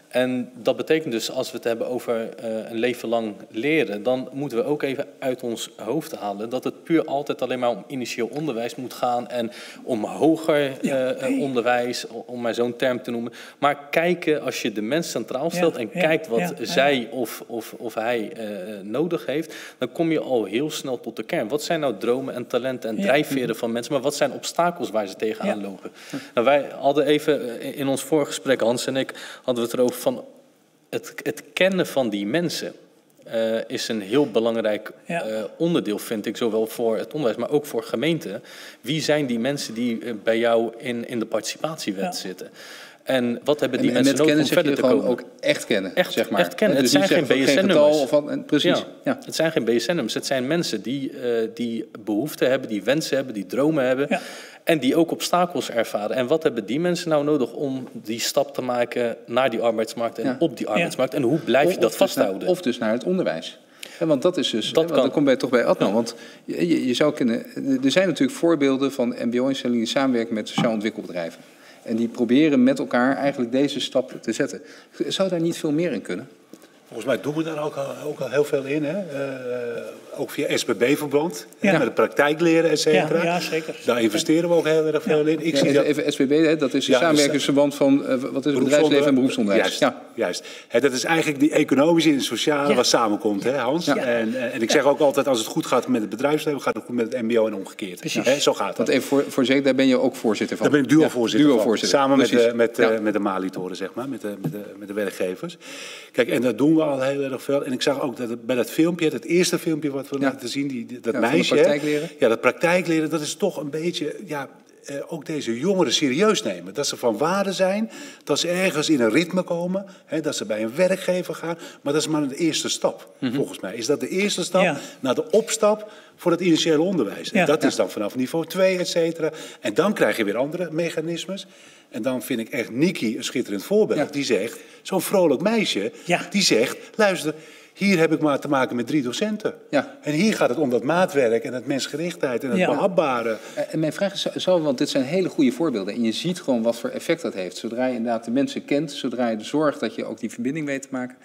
En dat betekent dus, als we het hebben over uh, een leven lang leren, dan moeten we ook even uit ons hoofd halen dat het puur altijd alleen maar om initieel onderwijs moet gaan en om hoger uh, uh, onderwijs, om maar zo'n term te noemen. Maar kijken, als je de mens centraal stelt ja, en ja, kijkt wat ja, ja. zij of, of, of hij uh, nodig heeft, dan kom je al heel snel tot de kern. Wat zijn nou dromen en talenten en ja. drijfveren van mensen, maar wat zijn obstakels waar ze tegenaan ja. lopen? Nou, wij hadden even in ons voorgesprek, Hans en ik, hadden we het erover van het, het kennen van die mensen uh, is een heel belangrijk ja. uh, onderdeel, vind ik, zowel voor het onderwijs, maar ook voor gemeenten. Wie zijn die mensen die uh, bij jou in, in de participatiewet ja. zitten? En wat hebben die en, mensen nodig om verder te komen? Ook echt kennen, echt, zeg maar. Echt kennen. Dus het zijn geen B S N-nummers. Precies. Ja, ja. Het zijn geen B S N-nummers. Het zijn mensen die, uh, die behoeften hebben, die wensen hebben, die dromen hebben. Ja. En die ook obstakels ervaren. En wat hebben die mensen nou nodig om die stap te maken naar die arbeidsmarkt en ja. op die arbeidsmarkt? Ja. En hoe blijf je of, dat of vasthouden? Dus naar, of dus naar het onderwijs. Ja, want dat is dus, dat hè, want dan kom je toch bij Adnan. Ja. Want je, je, je zou kunnen, er zijn natuurlijk voorbeelden van M B O-instellingen die samenwerken met sociaal ontwikkelbedrijven. En die proberen met elkaar eigenlijk deze stap te zetten. Zou daar niet veel meer in kunnen? Volgens mij doen we daar ook al, ook al heel veel in, hè? Uh, ook via S B B-verband, ja. met de praktijkleren, et cetera. Ja, ja, zeker. Daar investeren we ook heel erg veel ja. in. Ik ja, zie dat... Even S B B, hè? Dat is de ja, samenwerkingsverband van uh, wat is het, bedrijfsleven en beroepsonderwijs. Juist, ja. juist. He, dat is eigenlijk die economische en de sociale ja. wat samenkomt, hè, Hans? Ja. En, en ik zeg ook altijd, als het goed gaat met het bedrijfsleven, gaat het goed met het M B O en omgekeerd. Precies. He, zo gaat dat. Want even voor, voor zeker, daar ben je ook voorzitter van. Daar ben ik duo-voorzitter ja, van. duo-voorzitter. Samen met de, met, ja. uh, met de Malitoren, zeg maar, met de, met, de, met de werkgevers. Kijk, en dat doen we al heel erg veel. En ik zag ook dat het, bij dat filmpje, het eerste filmpje wat we ja. laten zien, die, die, dat ja, meisje. Dat praktijkleren. Ja, dat praktijkleren, dat is toch een beetje, ja, eh, ook deze jongeren serieus nemen. Dat ze van waarde zijn, dat ze ergens in een ritme komen, hè, dat ze bij een werkgever gaan. Maar dat is maar de eerste stap, mm-hmm. volgens mij. Is dat de eerste stap ja. naar de opstap voor het initiële onderwijs. En ja. dat is dan vanaf niveau twee, et cetera. En dan krijg je weer andere mechanismes. En dan vind ik echt Niki een schitterend voorbeeld. Ja. Die zegt, zo'n vrolijk meisje, ja. die zegt, luister, hier heb ik maar te maken met drie docenten. Ja. En hier gaat het om dat maatwerk en het mensgerichtheid en het ja. behapbare. En mijn vraag is zo, want dit zijn hele goede voorbeelden. En je ziet gewoon wat voor effect dat heeft. Zodra je inderdaad de mensen kent, zodra je zorgt dat je ook die verbinding weet te maken.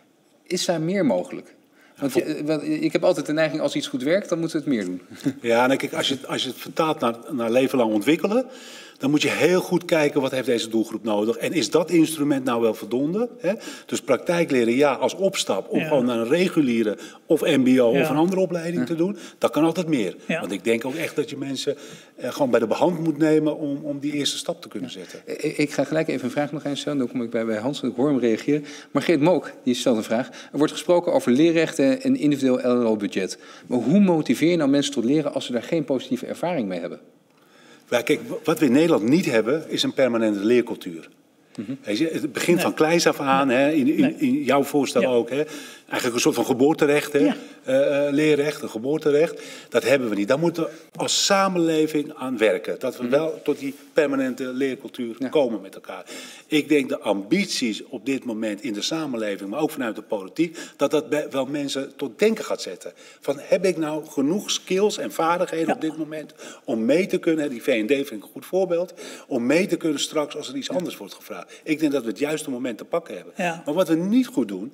Is daar meer mogelijk? Want je, want ik heb altijd de neiging, als iets goed werkt, dan moeten we het meer doen. Ja, en kijk, als je, als je het vertaalt naar, naar leven lang ontwikkelen, dan moet je heel goed kijken wat heeft deze doelgroep nodig. En is dat instrument nou wel voldoende? Hè? Dus praktijkleren ja als opstap om ja. gewoon naar een reguliere of M B O ja. of een andere opleiding ja. te doen. Dat kan altijd meer. Ja. Want ik denk ook echt dat je mensen eh, gewoon bij de hand moet nemen om, om die eerste stap te kunnen zetten. Ja. Ik, ik ga gelijk even een vraag nog eens stellen. Dan kom ik bij, bij Hans en ik hoor hem reageren. Margreet Mook, die stelt een vraag. Er wordt gesproken over leerrechten en individueel L R O-budget. Maar hoe motiveer je nou mensen tot leren als ze daar geen positieve ervaring mee hebben? Ja, kijk, wat we in Nederland niet hebben, is een permanente leercultuur. Mm-hmm. Het begint nee. van kleins af aan, hè, in, in, nee. in jouw voorstel ja. ook. Hè, eigenlijk een soort van geboorterecht, hè, ja. uh, leerrecht, een geboorterecht. Dat hebben we niet. Daar moeten we als samenleving aan werken. Dat we mm-hmm. wel tot die permanente leercultuur ja. komen met elkaar. Ik denk de ambities op dit moment in de samenleving, maar ook vanuit de politiek, dat dat wel mensen tot denken gaat zetten. Van, heb ik nou genoeg skills en vaardigheden ja. op dit moment om mee te kunnen, die V en D vind ik een goed voorbeeld, om mee te kunnen straks als er iets anders wordt gevraagd. Ik denk dat we het juiste moment te pakken hebben. Ja. Maar wat we niet goed doen,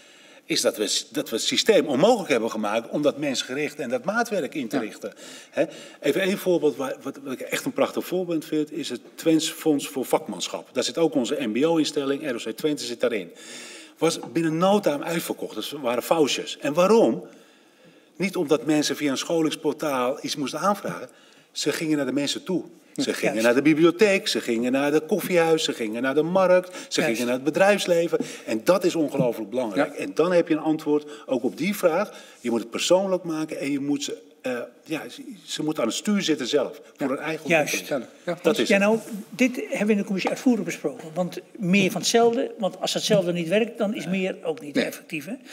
is dat we, dat we het systeem onmogelijk hebben gemaakt om dat mensgericht en dat maatwerk in te ja. richten. He? Even één voorbeeld, wat, wat ik echt een prachtig voorbeeld vind, is het Twents Fonds voor Vakmanschap. Daar zit ook onze M B O-instelling, R O C Twente zit daarin. Was binnen no time uitverkocht, dus waren vouchers. En waarom? Niet omdat mensen via een scholingsportaal iets moesten aanvragen. Ze gingen naar de mensen toe. Ze gingen Juist. naar de bibliotheek, ze gingen naar de koffiehuis, ze gingen naar de markt, ze Juist. gingen naar het bedrijfsleven. En dat is ongelooflijk belangrijk. Ja. En dan heb je een antwoord ook op die vraag. Je moet het persoonlijk maken en je moet ze, uh, ja, ze moeten aan het stuur zitten zelf. Voor ja. hun eigen Juist. Ja. Dat is ja, nou, dit hebben we in de commissie uitvoerig besproken. Want meer van hetzelfde, want als hetzelfde niet werkt, dan is meer ook niet nee. effectief. Hè?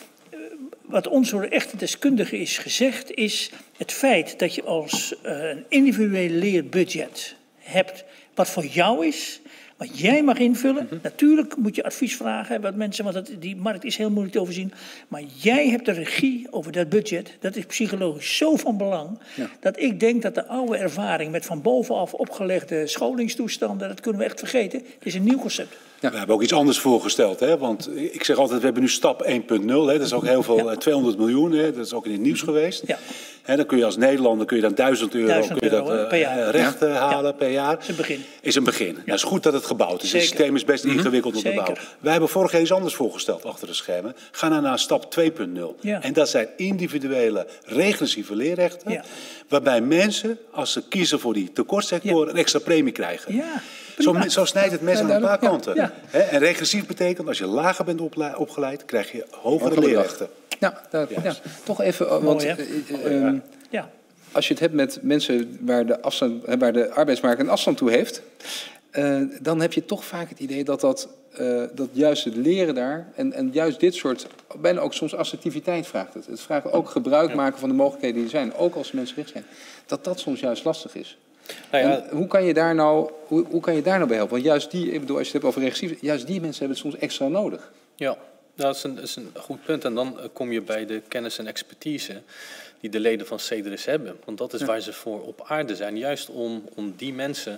Wat ons door de echte deskundige is gezegd, is het feit dat je als uh, een individueel leerbudget hebt wat voor jou is, wat jij mag invullen. Mm-hmm. Natuurlijk moet je advies vragen wat mensen, want dat, die markt is heel moeilijk te overzien. Maar jij hebt de regie over dat budget. Dat is psychologisch zo van belang, ja. dat ik denk dat de oude ervaring met van bovenaf opgelegde scholingstoestanden, dat kunnen we echt vergeten. Het is een nieuw concept. Ja. We hebben ook iets anders voorgesteld. Hè? Want ik zeg altijd, we hebben nu stap één punt nul. Dat is ook heel veel, ja. tweehonderd miljoen. Hè? Dat is ook in het nieuws geweest. Ja. Hè, dan kun je als Nederlander kun je dan duizend euro, duizend kun je euro dat, uh, per jaar. recht uh, halen ja. per jaar. Dat is een begin. Is een begin. Ja. Nou, het is goed dat het gebouwd is. Zeker. Het systeem is best mm-hmm. ingewikkeld om te bouwen. Wij hebben vorig jaar iets anders voorgesteld achter de schermen. Ga nou naar stap twee punt nul. Ja. En dat zijn individuele regressieve leerrechten. Ja. Waarbij mensen, als ze kiezen voor die tekortsectoren, ja. een extra premie krijgen. Ja. Zo, zo snijdt het mes aan een paar kanten. Ja, ja. En regressief betekent, als je lager bent opgeleid, krijg je hogere leerrechten. Ja, dat, ja, toch even, want uh, uh, ja. als je het hebt met mensen waar de, afstand, waar de arbeidsmarkt een afstand toe heeft, uh, dan heb je toch vaak het idee dat, dat, uh, dat juist het leren daar, en, en juist dit soort, bijna ook soms assertiviteit vraagt het. Het vraagt ook gebruik maken van de mogelijkheden die er zijn, ook als mensen gericht zijn. Dat dat soms juist lastig is. Nou ja, hoe kan je daar nou, hoe, hoe kan je daar nou bij helpen? Want juist die, ik bedoel, als je het hebt over regressief, juist die mensen hebben het soms extra nodig. Ja, dat is een, dat is een goed punt. En dan kom je bij de kennis en expertise die de leden van C E D R I S hebben. Want dat is ja. waar ze voor op aarde zijn. Juist om, om die mensen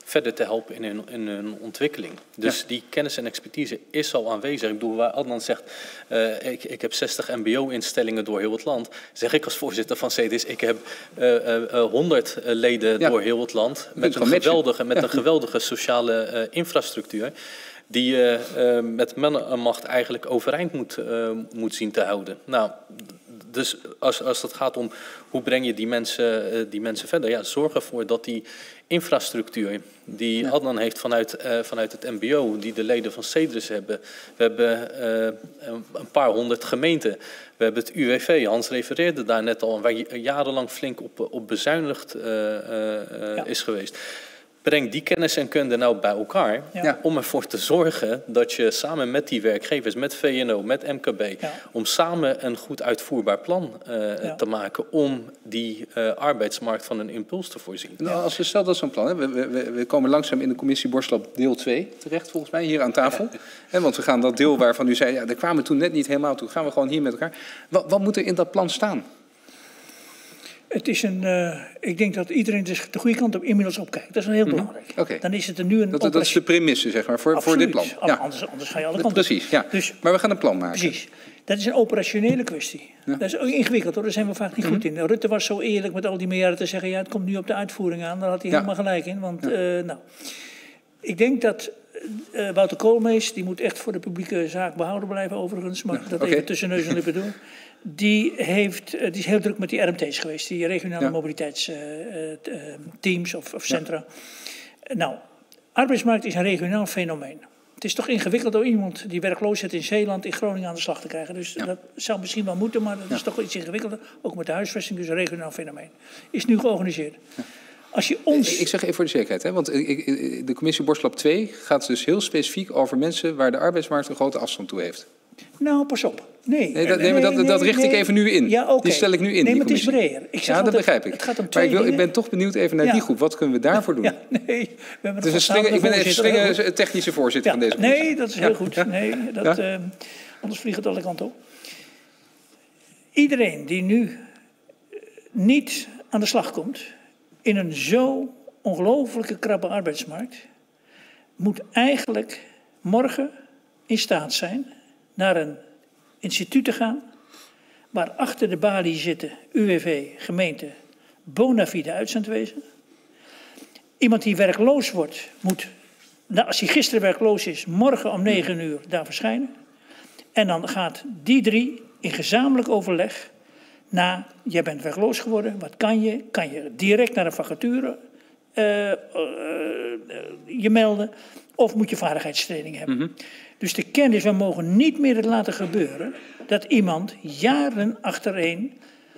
verder te helpen in hun, in hun ontwikkeling. Dus ja. die kennis en expertise is al aanwezig. Ik bedoel, waar Adnan zegt, uh, ik, ik heb zestig mbo-instellingen door heel het land. Zeg ik als voorzitter van C D S, ik heb honderd uh, uh, uh, leden ja. door heel het land. Met een, geweldige, met ja. een geweldige sociale uh, infrastructuur. Die je uh, uh, met man en macht eigenlijk overeind moet, uh, moet zien te houden. Nou, dus als, als het gaat om hoe breng je die mensen, uh, die mensen verder, ja, zorg ervoor dat die infrastructuur die ja. Adnan heeft vanuit, uh, vanuit het mbo, die de leden van Cedris hebben. We hebben uh, een paar honderd gemeenten. We hebben het U W V, Hans refereerde daar net al, waar jarenlang flink op, op bezuinigd uh, uh, ja. is geweest. Breng die kennis en kunde nou bij elkaar ja. om ervoor te zorgen dat je samen met die werkgevers, met V N O, met M K B, ja. om samen een goed uitvoerbaar plan uh, ja. te maken om die uh, arbeidsmarkt van een impuls te voorzien. Nou, als we stel dat zo'n plan, hè, we, we, we komen langzaam in de commissie Borslab deel twee terecht volgens mij, hier aan tafel. Ja. Hè, want we gaan dat deel waarvan u zei, ja, daar kwamen we toen net niet helemaal toe, gaan we gewoon hier met elkaar. Wat, wat moet er in dat plan staan? Het is een, uh, ik denk dat iedereen de goede kant op inmiddels opkijkt. Dat is heel mm-hmm. belangrijk. Okay. Dan is het er nu een dat, dat is de premisse, zeg maar, voor, voor dit plan. Ja. Anders, anders ga je alle kanten. Precies, ja. Dus, maar we gaan een plan maken. Precies. Dat is een operationele kwestie. Ja. Dat is ook ingewikkeld hoor, daar zijn we vaak niet mm-hmm. goed in. Rutte was zo eerlijk met al die miljarden te zeggen, ja, het komt nu op de uitvoering aan. Daar had hij ja. helemaal gelijk in. Want, ja. uh, nou, ik denk dat uh, Wouter Koolmees, die moet echt voor de publieke zaak behouden blijven overigens. Mag ik dat okay. even tussen neus en lippen doen? Die, heeft, die is heel druk met die R M T's geweest, die regionale ja. mobiliteitsteams uh, of, of centra. Ja. Nou, arbeidsmarkt is een regionaal fenomeen. Het is toch ingewikkeld om iemand die werkloos zit in Zeeland, in Groningen aan de slag te krijgen. Dus ja. dat zou misschien wel moeten, maar dat ja. is toch iets ingewikkelder. Ook met de huisvesting, dus een regionaal fenomeen. Is nu georganiseerd. Ja. Als je ons... Ik zeg even voor de zekerheid, hè, want de commissie Borslab twee gaat dus heel specifiek over mensen waar de arbeidsmarkt een grote afstand toe heeft. Nou, pas op. Nee, nee, dat, nee, dat, nee, dat richt nee. ik even nu in. Ja, okay. Die stel ik nu in. Nee, maar het is breder. Ik zeg ja, altijd, dat begrijp ik. Het gaat om maar ik, wil, dingen. ik ben toch benieuwd even naar ja. die groep. Wat kunnen we daarvoor doen? Ja, nee, we hebben dus een strenge, ik ben even strenge technische voorzitter ja, van deze commissie. Nee, dat is heel ja. goed. Nee, dat, ja. uh, anders vliegt het alle kanten op. Iedereen die nu niet aan de slag komt in een zo ongelooflijke krappe arbeidsmarkt, moet eigenlijk morgen in staat zijn naar een instituut te gaan waar achter de balie zitten U W V, gemeente, bona fide uitzendwezen. Iemand die werkloos wordt, moet, nou, als hij gisteren werkloos is, morgen om negen uur daar verschijnen. En dan gaat die drie in gezamenlijk overleg naar, jij bent werkloos geworden, wat kan je? Kan je direct naar een vacature uh, uh, uh, je melden of moet je vaardigheidstraining hebben? Mm-hmm. Dus de kennis, we mogen niet meer het laten gebeuren dat iemand jaren achtereen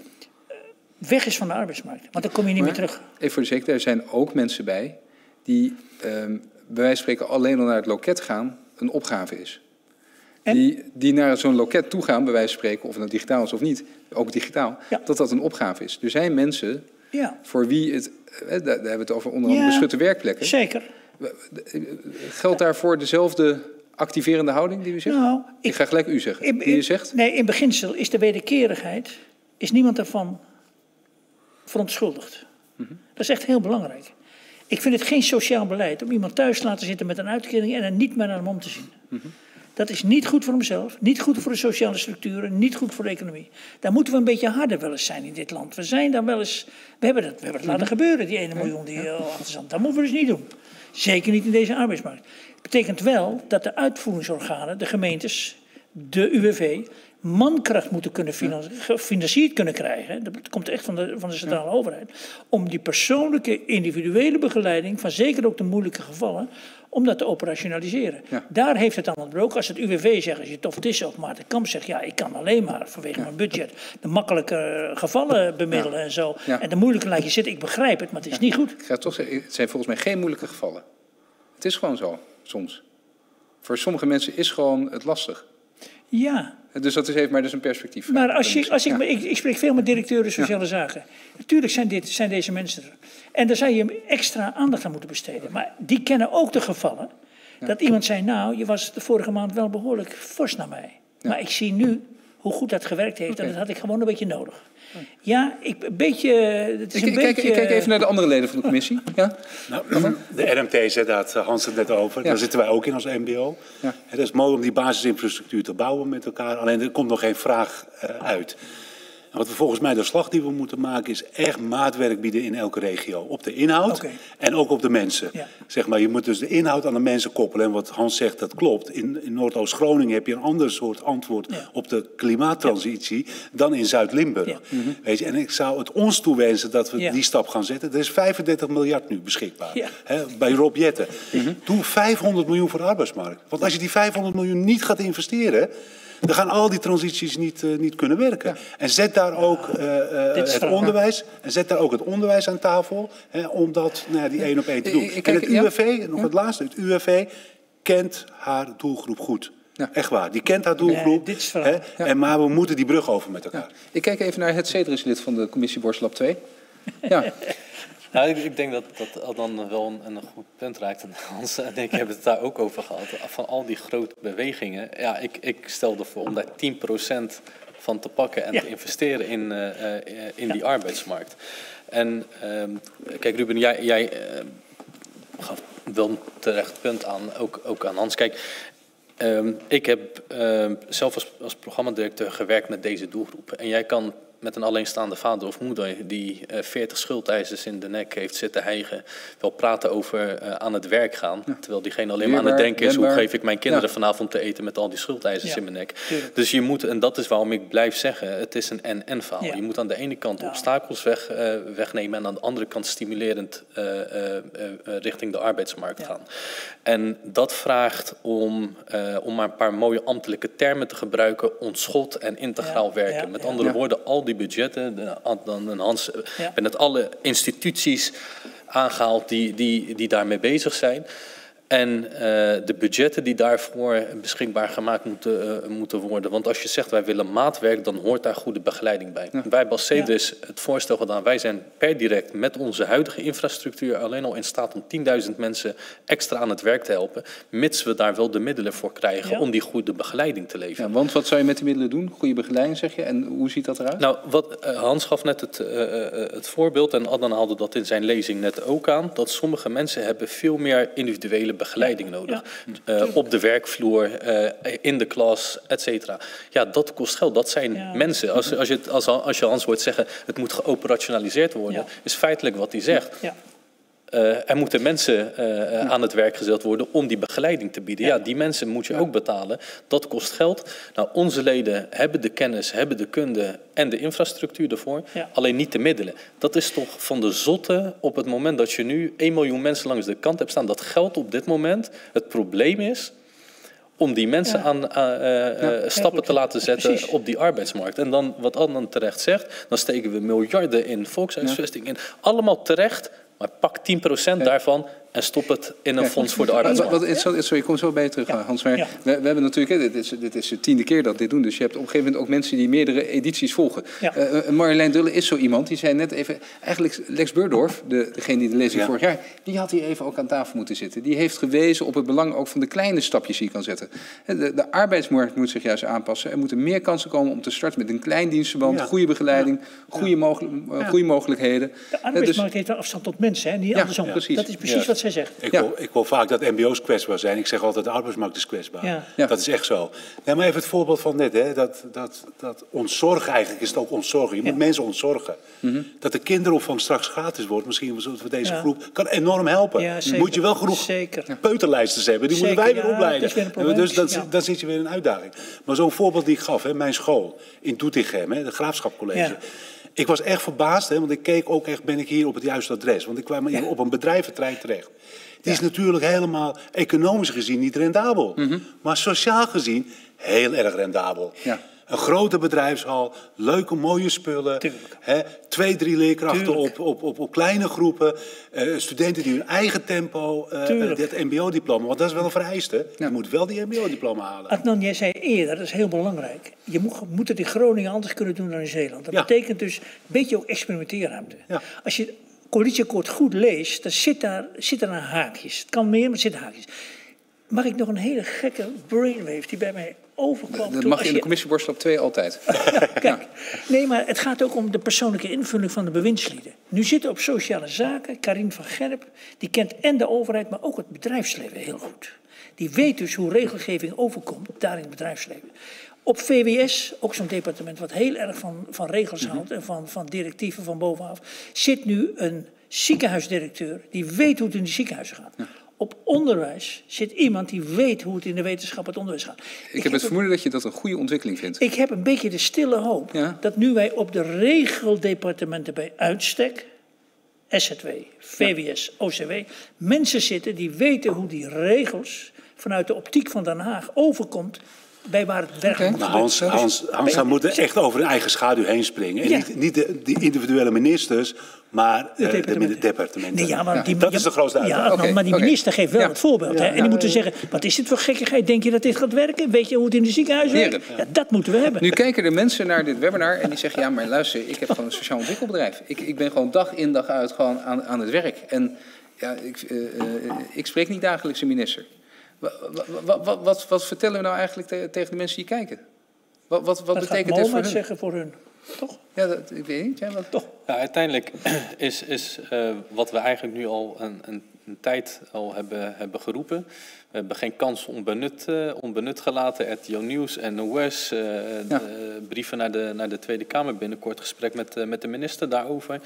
weg is van de arbeidsmarkt. Want dan kom je niet maar, meer terug. Even voor de zekerheid, er zijn ook mensen bij die um, bij wijze van spreken alleen al naar het loket gaan, een opgave is. Die, die naar zo'n loket toe gaan, bij wijze van spreken, of het nou digitaal is of niet, ook digitaal, ja. dat dat een opgave is. Er zijn mensen ja. voor wie het, daar hebben we het over onder andere ja, beschutte werkplekken. Zeker. Geldt daarvoor dezelfde activerende houding die u zegt? Nou, ik, ik ga gelijk u zeggen. In, die u zegt? Nee, in beginsel is de wederkerigheid, is niemand daarvan verontschuldigd. Mm-hmm. Dat is echt heel belangrijk. Ik vind het geen sociaal beleid om iemand thuis te laten zitten met een uitkering en er niet meer naar hem om te zien. Mm-hmm. Dat is niet goed voor hemzelf, niet goed voor de sociale structuren, niet goed voor de economie. Daar moeten we een beetje harder wel eens zijn in dit land. We zijn daar wel eens, we hebben dat, we hebben het laten gebeuren, die ene miljoen die uh, achter zand. Dat moeten we dus niet doen. Zeker niet in deze arbeidsmarkt. Het betekent wel dat de uitvoeringsorganen, de gemeentes, de U W V, mankracht moeten kunnen gefinancierd kunnen krijgen. Dat komt echt van de, van de centrale ja. overheid. Om die persoonlijke, individuele begeleiding van zeker ook de moeilijke gevallen, om dat te operationaliseren. Ja. Daar heeft het aan ontbroken. Als het U W V zegt, als je tof is of Maarten Kamp zegt, ja, ik kan alleen maar vanwege ja. mijn budget de makkelijke gevallen bemiddelen ja. en zo. Ja. En de moeilijke laat je zitten, ik begrijp het, maar het is ja. niet goed. Ik ga toch zeggen, het zijn volgens mij geen moeilijke gevallen. Het is gewoon zo, soms. Voor sommige mensen is gewoon het lastig. Ja. Dus dat is even maar dus een perspectief. Maar als je, als ik, ja. ik, ik spreek veel met directeuren sociale ja. zaken. Natuurlijk zijn, dit, zijn deze mensen er. En daar zou je extra aandacht aan moeten besteden. Maar die kennen ook de gevallen. Ja. Dat iemand zei, nou, je was de vorige maand wel behoorlijk fors naar mij. Ja. Maar ik zie nu hoe goed dat gewerkt heeft. Okay. En dat had ik gewoon een beetje nodig. Ja, ik, een beetje... Het is ik, een kijk, beetje... ik kijk even naar de andere leden van de commissie. Ja? Nou, de R M T, daar had Hans het net over. Ja. Daar zitten wij ook in als M B O. Ja. Het is mooi om die basisinfrastructuur te bouwen met elkaar. Alleen er komt nog geen vraag uh, uit. En wat we volgens mij de slag die we moeten maken is echt maatwerk bieden in elke regio. Op de inhoud okay. en ook op de mensen. Ja. Zeg maar, je moet dus de inhoud aan de mensen koppelen. En wat Hans zegt, dat klopt. In, in Noordoost-Groningen heb je een ander soort antwoord ja. op de klimaattransitie ja. dan in Zuid-Limburg. Ja. Mm-hmm. Weet je, en ik zou het ons toewensen dat we ja. die stap gaan zetten. Er is vijfendertig miljard nu beschikbaar. Ja. Hè, bij Rob Jetten. Mm-hmm. Doe vijfhonderd miljoen voor de arbeidsmarkt. Want als je die vijfhonderd miljoen niet gaat investeren, dan gaan al die transities niet, uh, niet kunnen werken. Ja. En zet daar ook uh, uh, het onderwijs. En zet daar ook het onderwijs aan tafel. Hè, om dat, nou ja, die één op één te doen. Ik, ik, en het U W V, ja? nog het laatste, het U W V kent haar doelgroep goed. Ja. Echt waar, die kent haar doelgroep. Nee, dit is hè, ja. en, maar we moeten die brug over met elkaar. Ja. Ik kijk even naar het Cedrislid van de commissie Borstlab twee. Ja. Nou, ik, ik denk dat dat dan wel een, een goed punt raakt. En Hans en ik hebben het daar ook over gehad. Van al die grote bewegingen. Ja, ik, ik stelde voor om daar tien procent van te pakken en ja. te investeren in, uh, in ja. die arbeidsmarkt. En um, kijk Ruben, jij, jij uh, gaf wel een terecht punt aan, ook, ook aan Hans. Kijk, um, ik heb uh, zelf als, als programmadirecteur gewerkt met deze doelgroep. En jij kan met een alleenstaande vader of moeder die uh, veertig schuldeisers in de nek heeft zitten hijgen, wel praten over uh, aan het werk gaan. Ja. Terwijl diegene alleen maar aan het denken is, denbaar. Hoe geef ik mijn kinderen ja. vanavond te eten met al die schuldeisers ja. in mijn nek. Tuurlijk. Dus je moet, en dat is waarom ik blijf zeggen, het is een en-en verhaal. Ja. Je moet aan de ene kant ja. obstakels weg, uh, wegnemen en aan de andere kant stimulerend uh, uh, uh, richting de arbeidsmarkt ja. gaan. En dat vraagt om, uh, om maar een paar mooie ambtelijke termen te gebruiken, ontschot en integraal ja. werken. Ja. Met ja. andere ja. woorden, al die budgetten, dan Hans, ja. ben het alle instituties aangehaald die, die, die daarmee bezig zijn. En uh, de budgetten die daarvoor beschikbaar gemaakt moeten, uh, moeten worden. Want als je zegt wij willen maatwerk, dan hoort daar goede begeleiding bij. Ja. Wij bij Cedris ja. het voorstel gedaan. Wij zijn per direct met onze huidige infrastructuur alleen al in staat om tienduizend mensen extra aan het werk te helpen. Mits we daar wel de middelen voor krijgen ja. om die goede begeleiding te leveren. Ja, want wat zou je met die middelen doen? Goede begeleiding zeg je. En hoe ziet dat eruit? Nou, wat, uh, Hans gaf net het, uh, uh, het voorbeeld en Adnan haalde dat in zijn lezing net ook aan. Dat sommige mensen hebben veel meer individuele begeleiding nodig. Ja. Uh, op de werkvloer, uh, in de klas, et cetera. Ja, dat kost geld. Dat zijn ja. mensen. Als, als, je het, als, als je Hans hoort zeggen, het moet geoperationaliseerd worden, ja. is feitelijk wat hij zegt. Ja. Uh, er moeten mensen uh, ja. aan het werk gezet worden om die begeleiding te bieden. Ja, ja die mensen moet je ja. ook betalen. Dat kost geld. Nou, onze leden hebben de kennis, hebben de kunde en de infrastructuur ervoor. Ja. Alleen niet de middelen. Dat is toch van de zotte op het moment dat je nu één miljoen mensen langs de kant hebt staan. Dat geld op dit moment het probleem is om die mensen ja. aan uh, uh, ja, stappen te laten zetten Precies. op die arbeidsmarkt. En dan, wat Adnan terecht zegt, dan steken we miljarden in volkshuisvesting in. Allemaal terecht. Maar pak tien procent ja. daarvan en stop het in een ja. fonds voor de arbeidsmarkt. Wat, wat, sorry, ik kom zo bij je terug, ja. Hans. Maar ja. we, we hebben natuurlijk, dit is, dit is de tiende keer dat we dit doen. Dus je hebt op een gegeven moment ook mensen die meerdere edities volgen. Ja. Uh, Marjolein Dullen is zo iemand. Die zei net even, eigenlijk Lex Beurdorf, de, degene die de lezing ja. vorig jaar, die had hier even ook aan tafel moeten zitten. Die heeft gewezen op het belang ook van de kleine stapjes die je kan zetten. De, de arbeidsmarkt moet zich juist aanpassen. Er moeten meer kansen komen om te starten met een klein dienstverband, ja. goede begeleiding, ja. goede, mogelijk, uh, goede mogelijkheden. De arbeidsmarkt dus, heeft wel afstand tot mensen, hè? Niet ja, andersom. Ja, precies. Dat is precies ja. wat zij zegt. Ik, ja. wil, ik wil vaak dat M B O's kwetsbaar zijn. Ik zeg altijd, de arbeidsmarkt is kwetsbaar. Ja. Ja. Dat is echt zo. Nee, maar even het voorbeeld van net, hè? Dat, dat, dat ontzorgen, eigenlijk is het ook ontzorgen. Je ja. moet mensen ontzorgen. Mm-hmm. Dat de kinderopvang straks gratis wordt, misschien voor deze ja. groep, kan enorm helpen. Ja, moet je wel genoeg zeker. peuterlijsters hebben. Die zeker, moeten wij weer ja, opleiden. Dus dan, ja. dan zit je weer in een uitdaging. Maar zo'n voorbeeld die ik gaf, hè? Mijn school in Doetinchem, hè? De Graafschapcollege. Ja. Ik was echt verbaasd, hè, want ik keek ook echt, ben ik hier op het juiste adres? Want ik kwam ja. op een bedrijventrein terecht. Die is ja. natuurlijk helemaal economisch gezien niet rendabel. Mm-hmm. Maar sociaal gezien heel erg rendabel. Ja. Een grote bedrijfshal, leuke mooie spullen. Hè, twee, drie leerkrachten op, op, op, op kleine groepen. Uh, studenten die hun eigen tempo, uh, dat M B O-diploma. Want dat is wel een vereiste. Ja. Je moet wel die M B O-diploma halen. Adnan, jij zei eerder, dat is heel belangrijk. Je moet, moet het in Groningen anders kunnen doen dan in Zeeland. Dat ja. betekent dus een beetje ook experimenteerruimte. Ja. Als je het coalitieakkoord goed leest, dan zit daar, zit daar haakjes. Het kan meer, maar er zitten haakjes. Mag ik nog een hele gekke brainwave die bij mij overkwam. Dat toen, mag je in de je... commissie Borstel twee altijd. Ja, kijk, nee, maar het gaat ook om de persoonlijke invulling van de bewindslieden. Nu zitten op sociale zaken Karin van Gerp, die kent en de overheid, maar ook het bedrijfsleven heel goed. Die weet dus hoe regelgeving overkomt daar in het bedrijfsleven. Op V W S, ook zo'n departement wat heel erg van, van regels houdt en van, van directieven van bovenaf, zit nu een ziekenhuisdirecteur die weet hoe het in de ziekenhuizen gaat. Ja. Op onderwijs zit iemand die weet hoe het in de wetenschap het onderwijs gaat. Ik, ik heb het vermoeden dat je dat een goede ontwikkeling vindt. Ik heb een beetje de stille hoop ja. dat nu wij op de regeldepartementen bij uitstek, S Z W, V W S, O C W, mensen zitten die weten hoe die regels vanuit de optiek van Den Haag overkomt bij waar het werk okay. moet. Nou, Hans, Hans, Hans zou moeten echt over hun eigen schaduw heen springen. En ja. niet, niet de, de individuele ministers, maar de, uh, de departementen. Nee, ja, maar die, dat is de grootste uitdaging. Ja, okay. Maar die minister geeft wel ja. het voorbeeld. Ja, hè? En die moeten zeggen, wat is dit voor gekkigheid? Denk je dat dit gaat werken? Weet je hoe het in de ziekenhuizen werkt? Ja, dat moeten we hebben. Nu kijken de mensen naar dit webinar en die zeggen, ja, maar luister, ik heb gewoon een sociaal ontwikkelbedrijf. Ik, ik ben gewoon dag in dag uit gewoon aan, aan het werk. En ja, ik, uh, uh, ik spreek niet dagelijks een minister. Wat, wat, wat, wat, wat vertellen we nou eigenlijk te, tegen de mensen die kijken? Wat, wat, wat dat betekent dit voor hun? zeggen voor hun, toch? Ja, dat, ik weet niet. Ja, wat... Toch? Ja, uiteindelijk is, is uh, wat we eigenlijk nu al een, een, een tijd al hebben, hebben geroepen. We hebben geen kans onbenut, uh, onbenut gelaten. R T O Nieuws, N O S, uh, ja. de, brieven naar de, naar de Tweede Kamer. Binnenkort gesprek met, uh, met de minister daarover.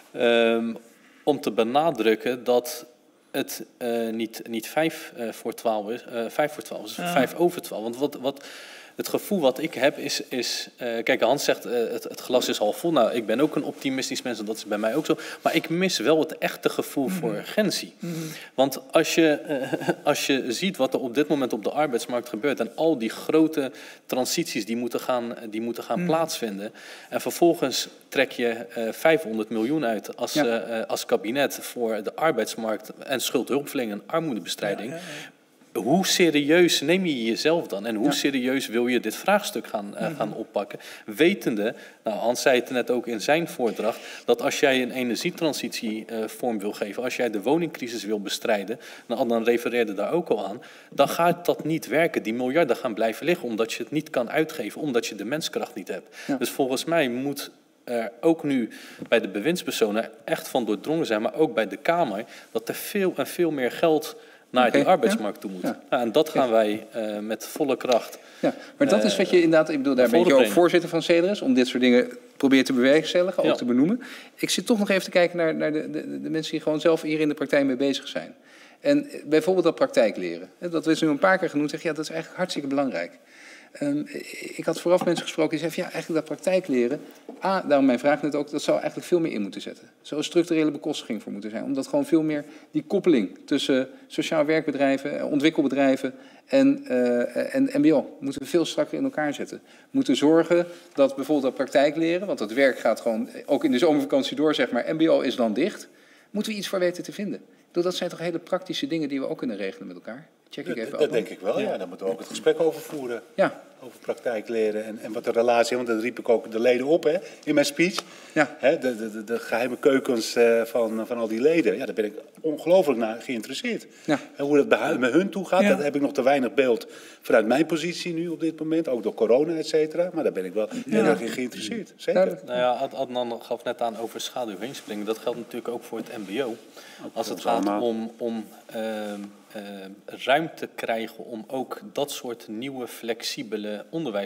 Um, om te benadrukken dat het uh, niet, niet vijf uh, voor twaalf is, uh, vijf voor twaalf is, ja. vijf over twaalf. Want wat, wat, het gevoel wat ik heb is, is uh, kijk, Hans zegt uh, het, het glas is half vol. Nou, ik ben ook een optimistisch mens en dat is bij mij ook zo. Maar ik mis wel het echte gevoel mm-hmm. voor urgentie. Mm-hmm. Want als je, uh, als je ziet wat er op dit moment op de arbeidsmarkt gebeurt en al die grote transities die moeten gaan, die moeten gaan mm. plaatsvinden. En vervolgens trek je uh, vijfhonderd miljoen uit als, ja. uh, als kabinet voor de arbeidsmarkt en schuldhulpverlening en armoedebestrijding. Ja, ja, ja. Hoe serieus neem je jezelf dan? En hoe ja. serieus wil je dit vraagstuk gaan, uh, gaan oppakken? Wetende, nou Hans zei het net ook in zijn voordracht, dat als jij een energietransitie uh, vorm wil geven, als jij de woningcrisis wil bestrijden, nou, dan refereerde daar ook al aan, dan gaat dat niet werken. Die miljarden gaan blijven liggen, omdat je het niet kan uitgeven, omdat je de menskracht niet hebt. Ja. Dus volgens mij moet er ook nu bij de bewindspersonen echt van doordrongen zijn, maar ook bij de Kamer, dat er veel en veel meer geld naar okay, die arbeidsmarkt toe moet. Ja. Ja, en dat gaan wij uh, met volle kracht. Ja, maar dat uh, is wat je inderdaad, ik bedoel, daar ben je ook voorzitter van Cederis, om dit soort dingen proberen te bewerkstelligen, ook ja. te benoemen. Ik zit toch nog even te kijken naar, naar de, de, de mensen die gewoon zelf hier in de praktijk mee bezig zijn. En bijvoorbeeld dat praktijk leren. Dat is nu een paar keer genoemd, zeg ja, dat is eigenlijk hartstikke belangrijk. Um, ik had vooraf mensen gesproken die zeiden, ja, eigenlijk dat praktijk leren, A, daarom mijn vraag net ook, dat zou eigenlijk veel meer in moeten zetten. Er zou een structurele bekostiging voor moeten zijn. Omdat gewoon veel meer die koppeling tussen sociaal werkbedrijven, ontwikkelbedrijven en, uh, en M B O, moeten we veel strakker in elkaar zetten. We moeten zorgen dat bijvoorbeeld dat praktijk leren, want het werk gaat gewoon ook in de zomervakantie door, zeg maar, M B O is dan dicht, moeten we iets voor weten te vinden. Dat zijn toch hele praktische dingen die we ook kunnen regelen met elkaar? Check ik even dat dat denk ik wel, ja. ja. Daar moeten we ook het gesprek over voeren. Ja. Over praktijk leren en, en wat de relatie, want dat riep ik ook de leden op hè, in mijn speech. Ja. Hè, de, de, de geheime keukens uh, van, van al die leden, ja, daar ben ik ongelooflijk naar geïnteresseerd. Ja. En hoe dat bij, met hun toe gaat, ja. dat heb ik nog te weinig beeld vanuit mijn positie nu op dit moment, ook door corona, et cetera. Maar daar ben ik wel ja. heel erg in geïnteresseerd. Zeker. Nou ja, Adnan gaf net aan over schaduw heen springen. Dat geldt natuurlijk ook voor het M B O. Als het gaat om, om uh, uh, ruimte krijgen om ook dat soort nieuwe flexibele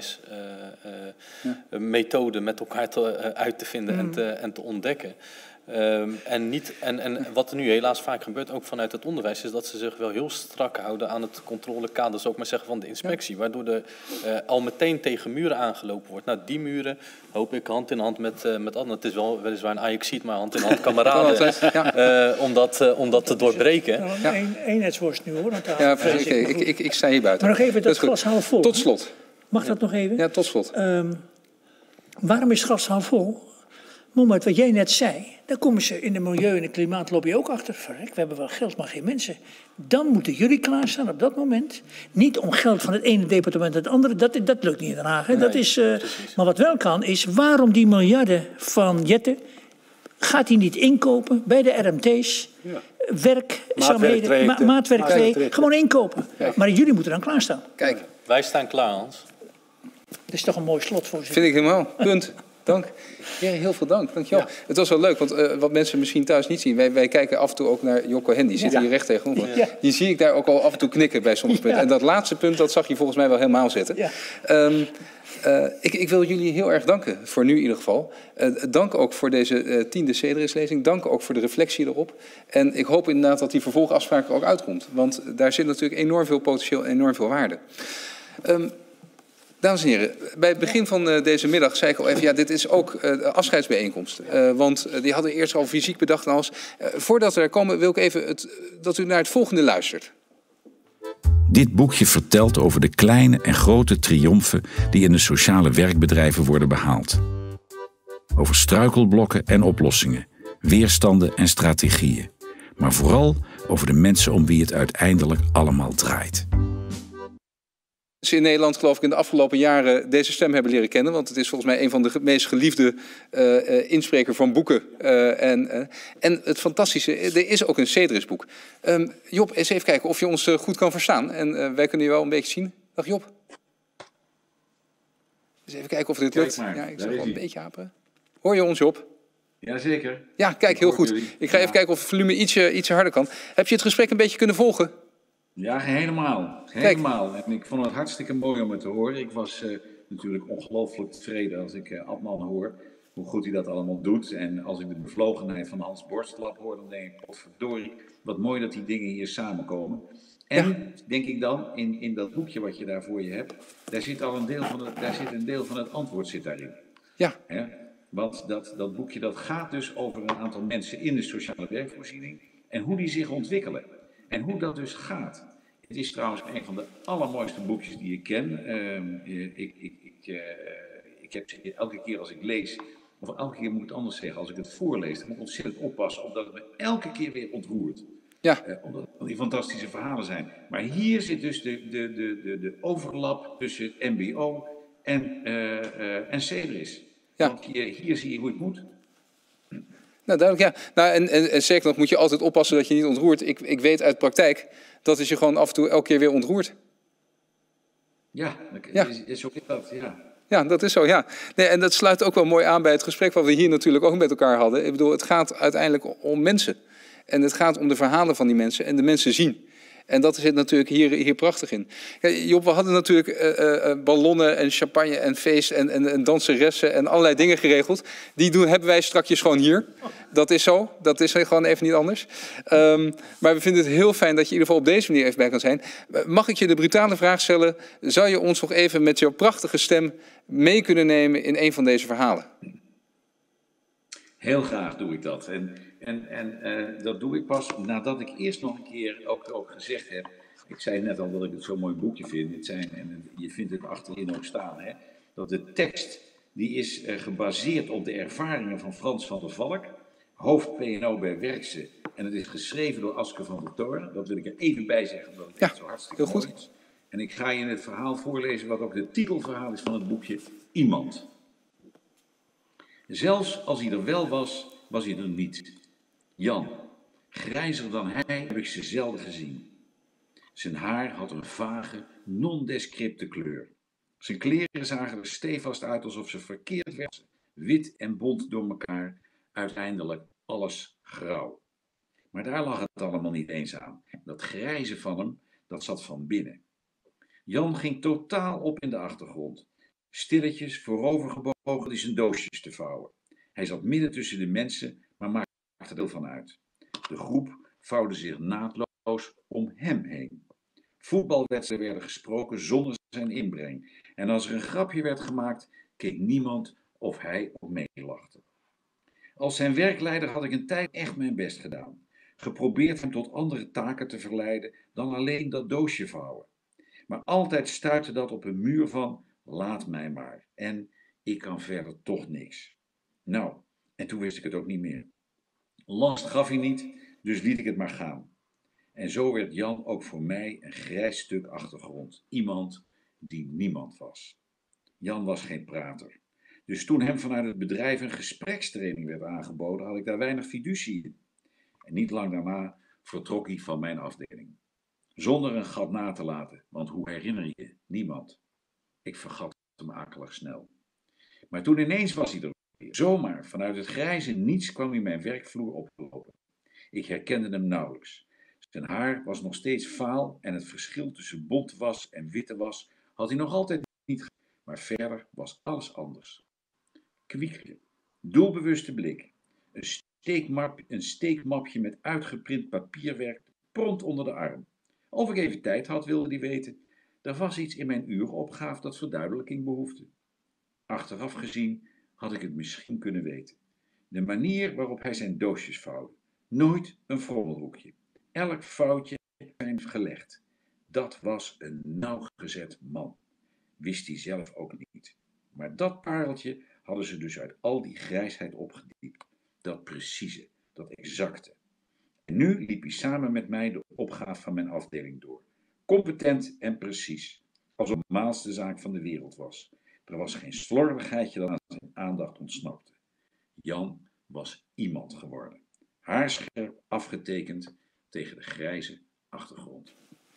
onderwijsmethoden uh, uh, met elkaar te, uh, uit te vinden mm. en, te, en te ontdekken. Um, en, niet, en, en wat er nu helaas vaak gebeurt, ook vanuit het onderwijs, is dat ze zich wel heel strak houden aan het controlekader, zou ik maar zeggen, van de inspectie. Ja. Waardoor er uh, al meteen tegen muren aangelopen wordt. Nou, die muren hoop ik hand in hand met, uh, met Adnan. Het is wel weliswaar een Ajaxiet, maar hand in hand kameraden. ja. uh, om, dat, uh, om dat te doorbreken. Nou, een ja. eenheidsworst nu hoor. Ja, okay. ik, ik, ik sta hier buiten. Maar nog even dat, dat glas half vol. Tot slot. Mag dat nog even? Ja, tot slot. Um, waarom is het glas half vol? Moment, wat jij net zei, daar komen ze in de milieu- en de klimaatlobby ook achter. Verrek, we hebben wel geld, maar geen mensen. Dan moeten jullie klaarstaan op dat moment. Niet om geld van het ene departement naar het andere, dat, dat lukt niet in Den Haag. Nee, dat is, uh, maar wat wel kan, is waarom die miljarden van Jette gaat hij niet inkopen bij de R M T's? Ja. werkzaamheden, ma maatwerktraject, gewoon inkopen. Kijk. Maar jullie moeten dan klaarstaan. Kijk. Wij staan klaar, Hans. Dat is toch een mooi slot voor ze. Vind ik helemaal. Punt. Dank. Ja, heel veel dank. Dankjewel. Ja. Het was wel leuk, want uh, wat mensen misschien thuis niet zien. Wij, wij kijken af en toe ook naar Jocko Hen. Die zit ja. hier recht tegenover. Ja. Die zie ik daar ook al af en toe knikken bij sommige punten. Ja. En dat laatste punt, dat zag je volgens mij wel helemaal zitten. Ja. Um, uh, ik, ik wil jullie heel erg danken, voor nu in ieder geval. Uh, dank ook voor deze uh, tiende Cederis-lezing. Dank ook voor de reflectie erop. En ik hoop inderdaad dat die vervolgafspraak er ook uitkomt. Want daar zit natuurlijk enorm veel potentieel en enorm veel waarde. Um, Dames en heren, bij het begin van uh, deze middag zei ik al even, ja, dit is ook uh, de afscheidsbijeenkomst. Uh, want uh, die hadden eerst al fysiek bedacht. Als, uh, voordat we er komen wil ik even het, dat u naar het volgende luistert. Dit boekje vertelt over de kleine en grote triomfen die in de sociale werkbedrijven worden behaald. Over struikelblokken en oplossingen, weerstanden en strategieën. Maar vooral over de mensen om wie het uiteindelijk allemaal draait. In Nederland geloof ik in de afgelopen jaren deze stem hebben leren kennen. Want het is volgens mij een van de meest geliefde uh, uh, inspreker van boeken. Uh, en, uh, en het fantastische, er is ook een Cederis-boek. Um, Job, eens even kijken of je ons uh, goed kan verstaan. En uh, wij kunnen je wel een beetje zien. Dag Job. Eens even kijken of dit lukt. Ja, ik zeg wel een beetje haperen. Hoor je ons, Job? Jazeker. Ja, kijk, heel goed. Ik ga even kijken of het volume ietsje, ietsje harder kan. Heb je het gesprek een beetje kunnen volgen? Ja, helemaal. Helemaal. En ik vond het hartstikke mooi om het te horen. Ik was uh, natuurlijk ongelooflijk tevreden als ik uh, Adnan hoor. Hoe goed hij dat allemaal doet. En als ik de bevlogenheid van Hans Borstlap hoor, dan denk ik, potverdorie, wat mooi dat die dingen hier samenkomen. En, ja. denk ik dan, in, in dat boekje wat je daar voor je hebt, daar zit al een deel van het, daar zit een deel van het antwoord zit daarin. Ja. ja? Want dat, dat boekje dat gaat dus over een aantal mensen in de sociale werkvoorziening en hoe die zich ontwikkelen. En hoe dat dus gaat. Het is trouwens een van de allermooiste boekjes die ik ken. Uh, ik, ik, ik, uh, ik heb elke keer als ik lees, of elke keer moet ik het anders zeggen, als ik het voorlees, dan moet ik ontzettend oppassen, omdat het me elke keer weer ontroert. Ja. Uh, omdat het die fantastische verhalen zijn. Maar hier zit dus de, de, de, de, de overlap tussen het M B O en, uh, uh, en Cederis. Ja. Want hier, hier zie je hoe het moet. Nou, duidelijk, ja. Nou, en, en, en zeker nog moet je altijd oppassen dat je niet ontroert. Ik, ik weet uit praktijk dat het je gewoon af en toe elke keer weer ontroert. Ja, ja. Is, is ook dat, ja. Ja, dat is zo, ja. Nee, en dat sluit ook wel mooi aan bij het gesprek wat we hier natuurlijk ook met elkaar hadden. Ik bedoel, het gaat uiteindelijk om mensen. En het gaat om de verhalen van die mensen en de mensen zien. En dat zit natuurlijk hier, hier prachtig in. Kijk, Job, we hadden natuurlijk uh, uh, ballonnen en champagne en feest en, en, en danseressen en allerlei dingen geregeld. Die doen, hebben wij strakjes gewoon hier. Dat is zo. Dat is gewoon even niet anders. Um, maar we vinden het heel fijn dat je in ieder geval op deze manier even bij kan zijn. Mag ik je de brutale vraag stellen? Zou je ons nog even met jouw prachtige stem mee kunnen nemen in een van deze verhalen? Heel graag doe ik dat. En, en, en uh, dat doe ik pas nadat ik eerst nog een keer ook, ook gezegd heb. Ik zei net al dat ik het zo'n mooi boekje vind. Het zijn, en je vindt het achterin ook staan. Hè, dat de tekst die is uh, gebaseerd op de ervaringen van Frans van der Valk. Hoofd P en O bij Werkse. En het is geschreven door Aske van der Toorn. Dat wil ik er even bij zeggen. Omdat het ja, echt zo hartstikke heel mooi goed is. En ik ga je het verhaal voorlezen wat ook de titelverhaal is van het boekje. Iemand. Zelfs als hij er wel was, was hij er niet. Jan, grijzer dan hij heb ik ze zelden gezien. Zijn haar had een vage, nondescripte kleur. Zijn kleren zagen er stevast uit alsof ze verkeerd werden. Wit en bont door elkaar, uiteindelijk alles grauw. Maar daar lag het allemaal niet eens aan. Dat grijze van hem, dat zat van binnen. Jan ging totaal op in de achtergrond. Stilletjes voorovergebogen die zijn doosjes te vouwen. Hij zat midden tussen de mensen, maar maakte er deel van uit. De groep vouwde zich naadloos om hem heen. Voetbalwedstrijden werden gesproken zonder zijn inbreng. En als er een grapje werd gemaakt, keek niemand of hij ook meelachte. Als zijn werkleider had ik een tijd echt mijn best gedaan. Geprobeerd hem tot andere taken te verleiden dan alleen dat doosje vouwen. Maar altijd stuitte dat op een muur van laat mij maar. En ik kan verder toch niks. Nou, en toen wist ik het ook niet meer. Last gaf hij niet, dus liet ik het maar gaan. En zo werd Jan ook voor mij een grijs stuk achtergrond. Iemand die niemand was. Jan was geen prater. Dus toen hem vanuit het bedrijf een gesprekstraining werd aangeboden, had ik daar weinig fiducie in. En niet lang daarna vertrok hij van mijn afdeling. Zonder een gat na te laten, want hoe herinner je niemand? Ik vergat hem akelig snel. Maar toen ineens was hij er weer. Zomaar, vanuit het grijze niets kwam hij mijn werkvloer opgelopen. Ik herkende hem nauwelijks. Zijn haar was nog steeds vaal en het verschil tussen bonte was en witte was had hij nog altijd niet. Maar verder was alles anders. Kwiekje, doelbewuste blik, een steekmap, een steekmapje met uitgeprint papierwerk prompt onder de arm. Of ik even tijd had, wilde hij weten. Er was iets in mijn uuropgave dat verduidelijking behoefde. Achteraf gezien had ik het misschien kunnen weten. De manier waarop hij zijn doosjes vouwde. Nooit een frommelhoekje. Elk foutje zijn gelegd. Dat was een nauwgezet man. Wist hij zelf ook niet. Maar dat pareltje hadden ze dus uit al die grijsheid opgediept. Dat precieze, dat exacte. En nu liep hij samen met mij de opgave van mijn afdeling door. Competent en precies. Alsof het normaalste zaak van de wereld was. Er was geen slordigheidje dat aan zijn aandacht ontsnapte. Jan was iemand geworden. Haarscherp afgetekend tegen de grijze achtergrond.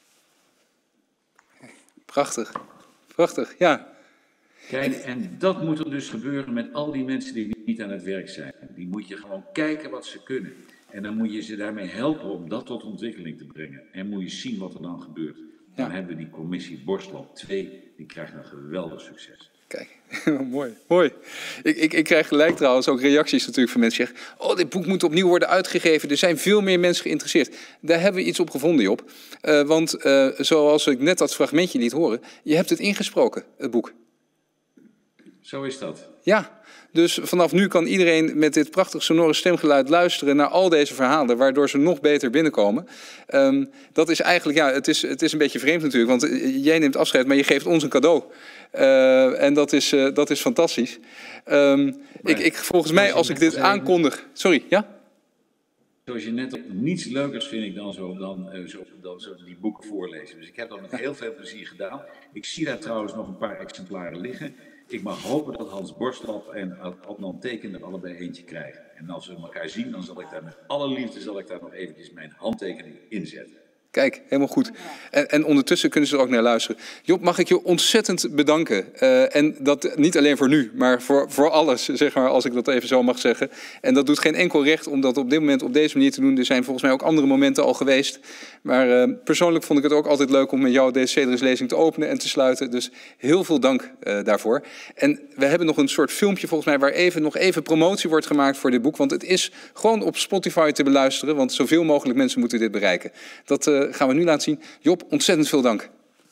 Prachtig. Prachtig, ja. Kijk, en dat moet er dus gebeuren met al die mensen die niet aan het werk zijn. Die moet je gewoon kijken wat ze kunnen. En dan moet je ze daarmee helpen om dat tot ontwikkeling te brengen. En moet je zien wat er dan gebeurt. Dan ja. hebben we die commissie Borstlab twee, die krijgt een geweldig succes. Kijk, mooi, mooi. Ik, ik, ik krijg gelijk trouwens ook reacties natuurlijk van mensen die zeggen, oh, dit boek moet opnieuw worden uitgegeven. Er zijn veel meer mensen geïnteresseerd. Daar hebben we iets op gevonden, Job. Uh, want uh, zoals ik net dat fragmentje liet horen, je hebt het ingesproken, het boek. Zo is dat. Ja, dus vanaf nu kan iedereen met dit prachtig sonore stemgeluid luisteren naar al deze verhalen, waardoor ze nog beter binnenkomen. Um, dat is eigenlijk, ja, het is, het is een beetje vreemd natuurlijk, want jij neemt afscheid, maar je geeft ons een cadeau. Uh, en dat is, uh, dat is fantastisch. Um, ik, ik, volgens mij, als ik dit aankondig... Sorry, ja? Zoals je net op, niets leukers vind ik dan, zo, dan, uh, zo, dan zo die boeken voorlezen. Dus ik heb dat met heel veel plezier gedaan. Ik zie daar trouwens nog een paar exemplaren liggen. Ik mag hopen dat Hans Borstlab en Adnan Teken er allebei eentje krijgen. En als we elkaar zien, dan zal ik daar met alle liefde zal ik daar nog eventjes mijn handtekening in zetten. Kijk, helemaal goed. En, en ondertussen kunnen ze er ook naar luisteren. Job, mag ik je ontzettend bedanken. Uh, en dat niet alleen voor nu, maar voor, voor alles, zeg maar, als ik dat even zo mag zeggen. En dat doet geen enkel recht om dat op dit moment op deze manier te doen. Er zijn volgens mij ook andere momenten al geweest. Maar uh, persoonlijk vond ik het ook altijd leuk om met jou deze Cedrislezing te openen en te sluiten. Dus heel veel dank uh, daarvoor. En we hebben nog een soort filmpje volgens mij waar even, nog even promotie wordt gemaakt voor dit boek. Want het is gewoon op Spotify te beluisteren, want zoveel mogelijk mensen moeten dit bereiken. Dat uh, gaan we nu laten zien. Job, ontzettend veel dank.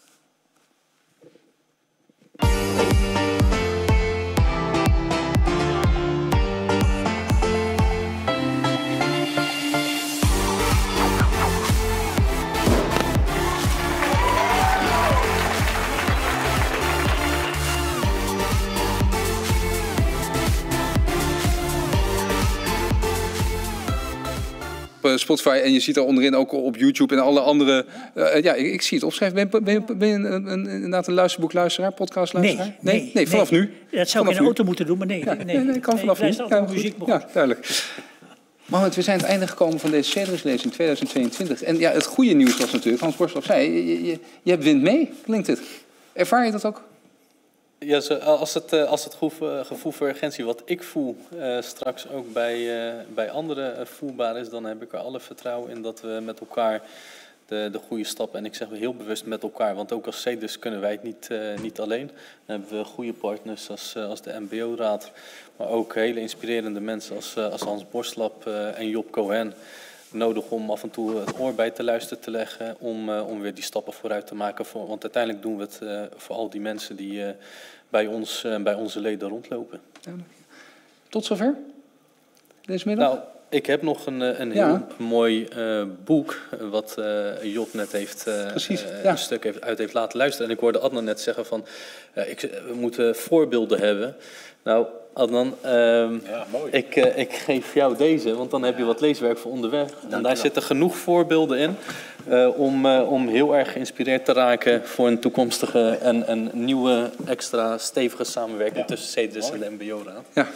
Spotify en je ziet daar onderin ook op YouTube en alle andere... Uh, ja, ik, ik zie het opschrijven. Ben, ben, ben, ben je een, een, inderdaad een luisterboekluisteraar, podcastluisteraar? Nee, nee, nee, nee, vanaf nee. nu. Dat zou ik in de auto moeten doen, maar nee. Ja, nee, nee, nee, kan vanaf nee, nu. Ja, muziek ja, duidelijk. Mohamed, we zijn aan het einde gekomen van deze Cedrislezing tweeduizend tweeëntwintig. En ja, het goede nieuws was natuurlijk, Hans Borstlab zei, je, je, je hebt wind mee, klinkt het. Ervaar je dat ook? Ja, zo, als het, als het gevoel voor urgentie wat ik voel uh, straks ook bij, uh, bij anderen uh, voelbaar is, dan heb ik er alle vertrouwen in dat we met elkaar de, de goede stappen, en ik zeg heel bewust met elkaar, want ook als Cedris kunnen wij het niet, uh, niet alleen. Dan hebben we goede partners als, uh, als de M B O-raad, maar ook hele inspirerende mensen als, uh, als Hans Borstlab uh, en Job Cohen. Nodig om af en toe het oor bij te luisteren te leggen, om, uh, om weer die stappen vooruit te maken. Voor, want uiteindelijk doen we het uh, voor al die mensen die uh, bij ons, uh, bij onze leden rondlopen. Tot zover deze middag? Nou, ik heb nog een, een heel ja. mooi uh, boek, wat uh, Job net heeft, uh, Precies, uh, ja. een stuk heeft, uit heeft laten luisteren. En ik hoorde Adnan net zeggen van, uh, ik, we moeten voorbeelden hebben. Nou, Adnan, uh, ja, ik, uh, ik geef jou deze, want dan heb je wat leeswerk voor onderweg. Dank en daar zitten genoeg voorbeelden in uh, om, uh, om heel erg geïnspireerd te raken voor een toekomstige en een nieuwe, extra stevige samenwerking ja. tussen Cedris en de M B O-raad. Ja.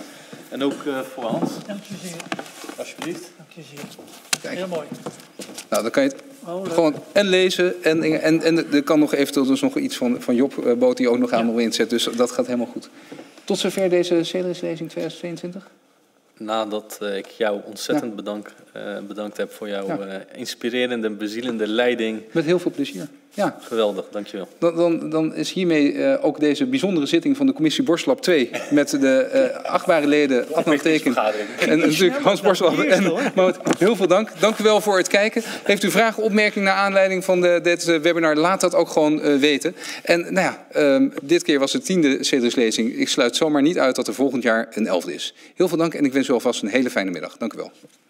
En ook uh, voor Hans. Dank je zeer. Alsjeblieft. Dank je zeer. Kijk. Heel mooi. Nou, dan kan je het oh, gewoon en lezen en, en, en er kan nog eventueel dus nog iets van, van Job uh, Boot die ook nog aan nog inzet. Dus dat gaat helemaal goed. Tot zover deze Cedrislezing tweeduizend tweeëntwintig. Nadat uh, ik jou ontzettend ja. bedank, uh, bedankt heb voor jouw ja. uh, inspirerende, bezielende leiding. Met heel veel plezier. Ja. Geweldig, dankjewel. Dan, dan, dan is hiermee uh, ook deze bijzondere zitting van de commissie Borstlab twee... met de uh, achtbare leden Adnan Teken en natuurlijk Hans Borstlab. En, maar heel veel dank. Dank u wel voor het kijken. Heeft u vragen, opmerkingen naar aanleiding van de, dit webinar, laat dat ook gewoon uh, weten. En nou ja, um, dit keer was het tiende Cedrislezing. Ik sluit zomaar niet uit dat er volgend jaar een elfde is. Heel veel dank en ik wens u alvast een hele fijne middag. Dank u wel.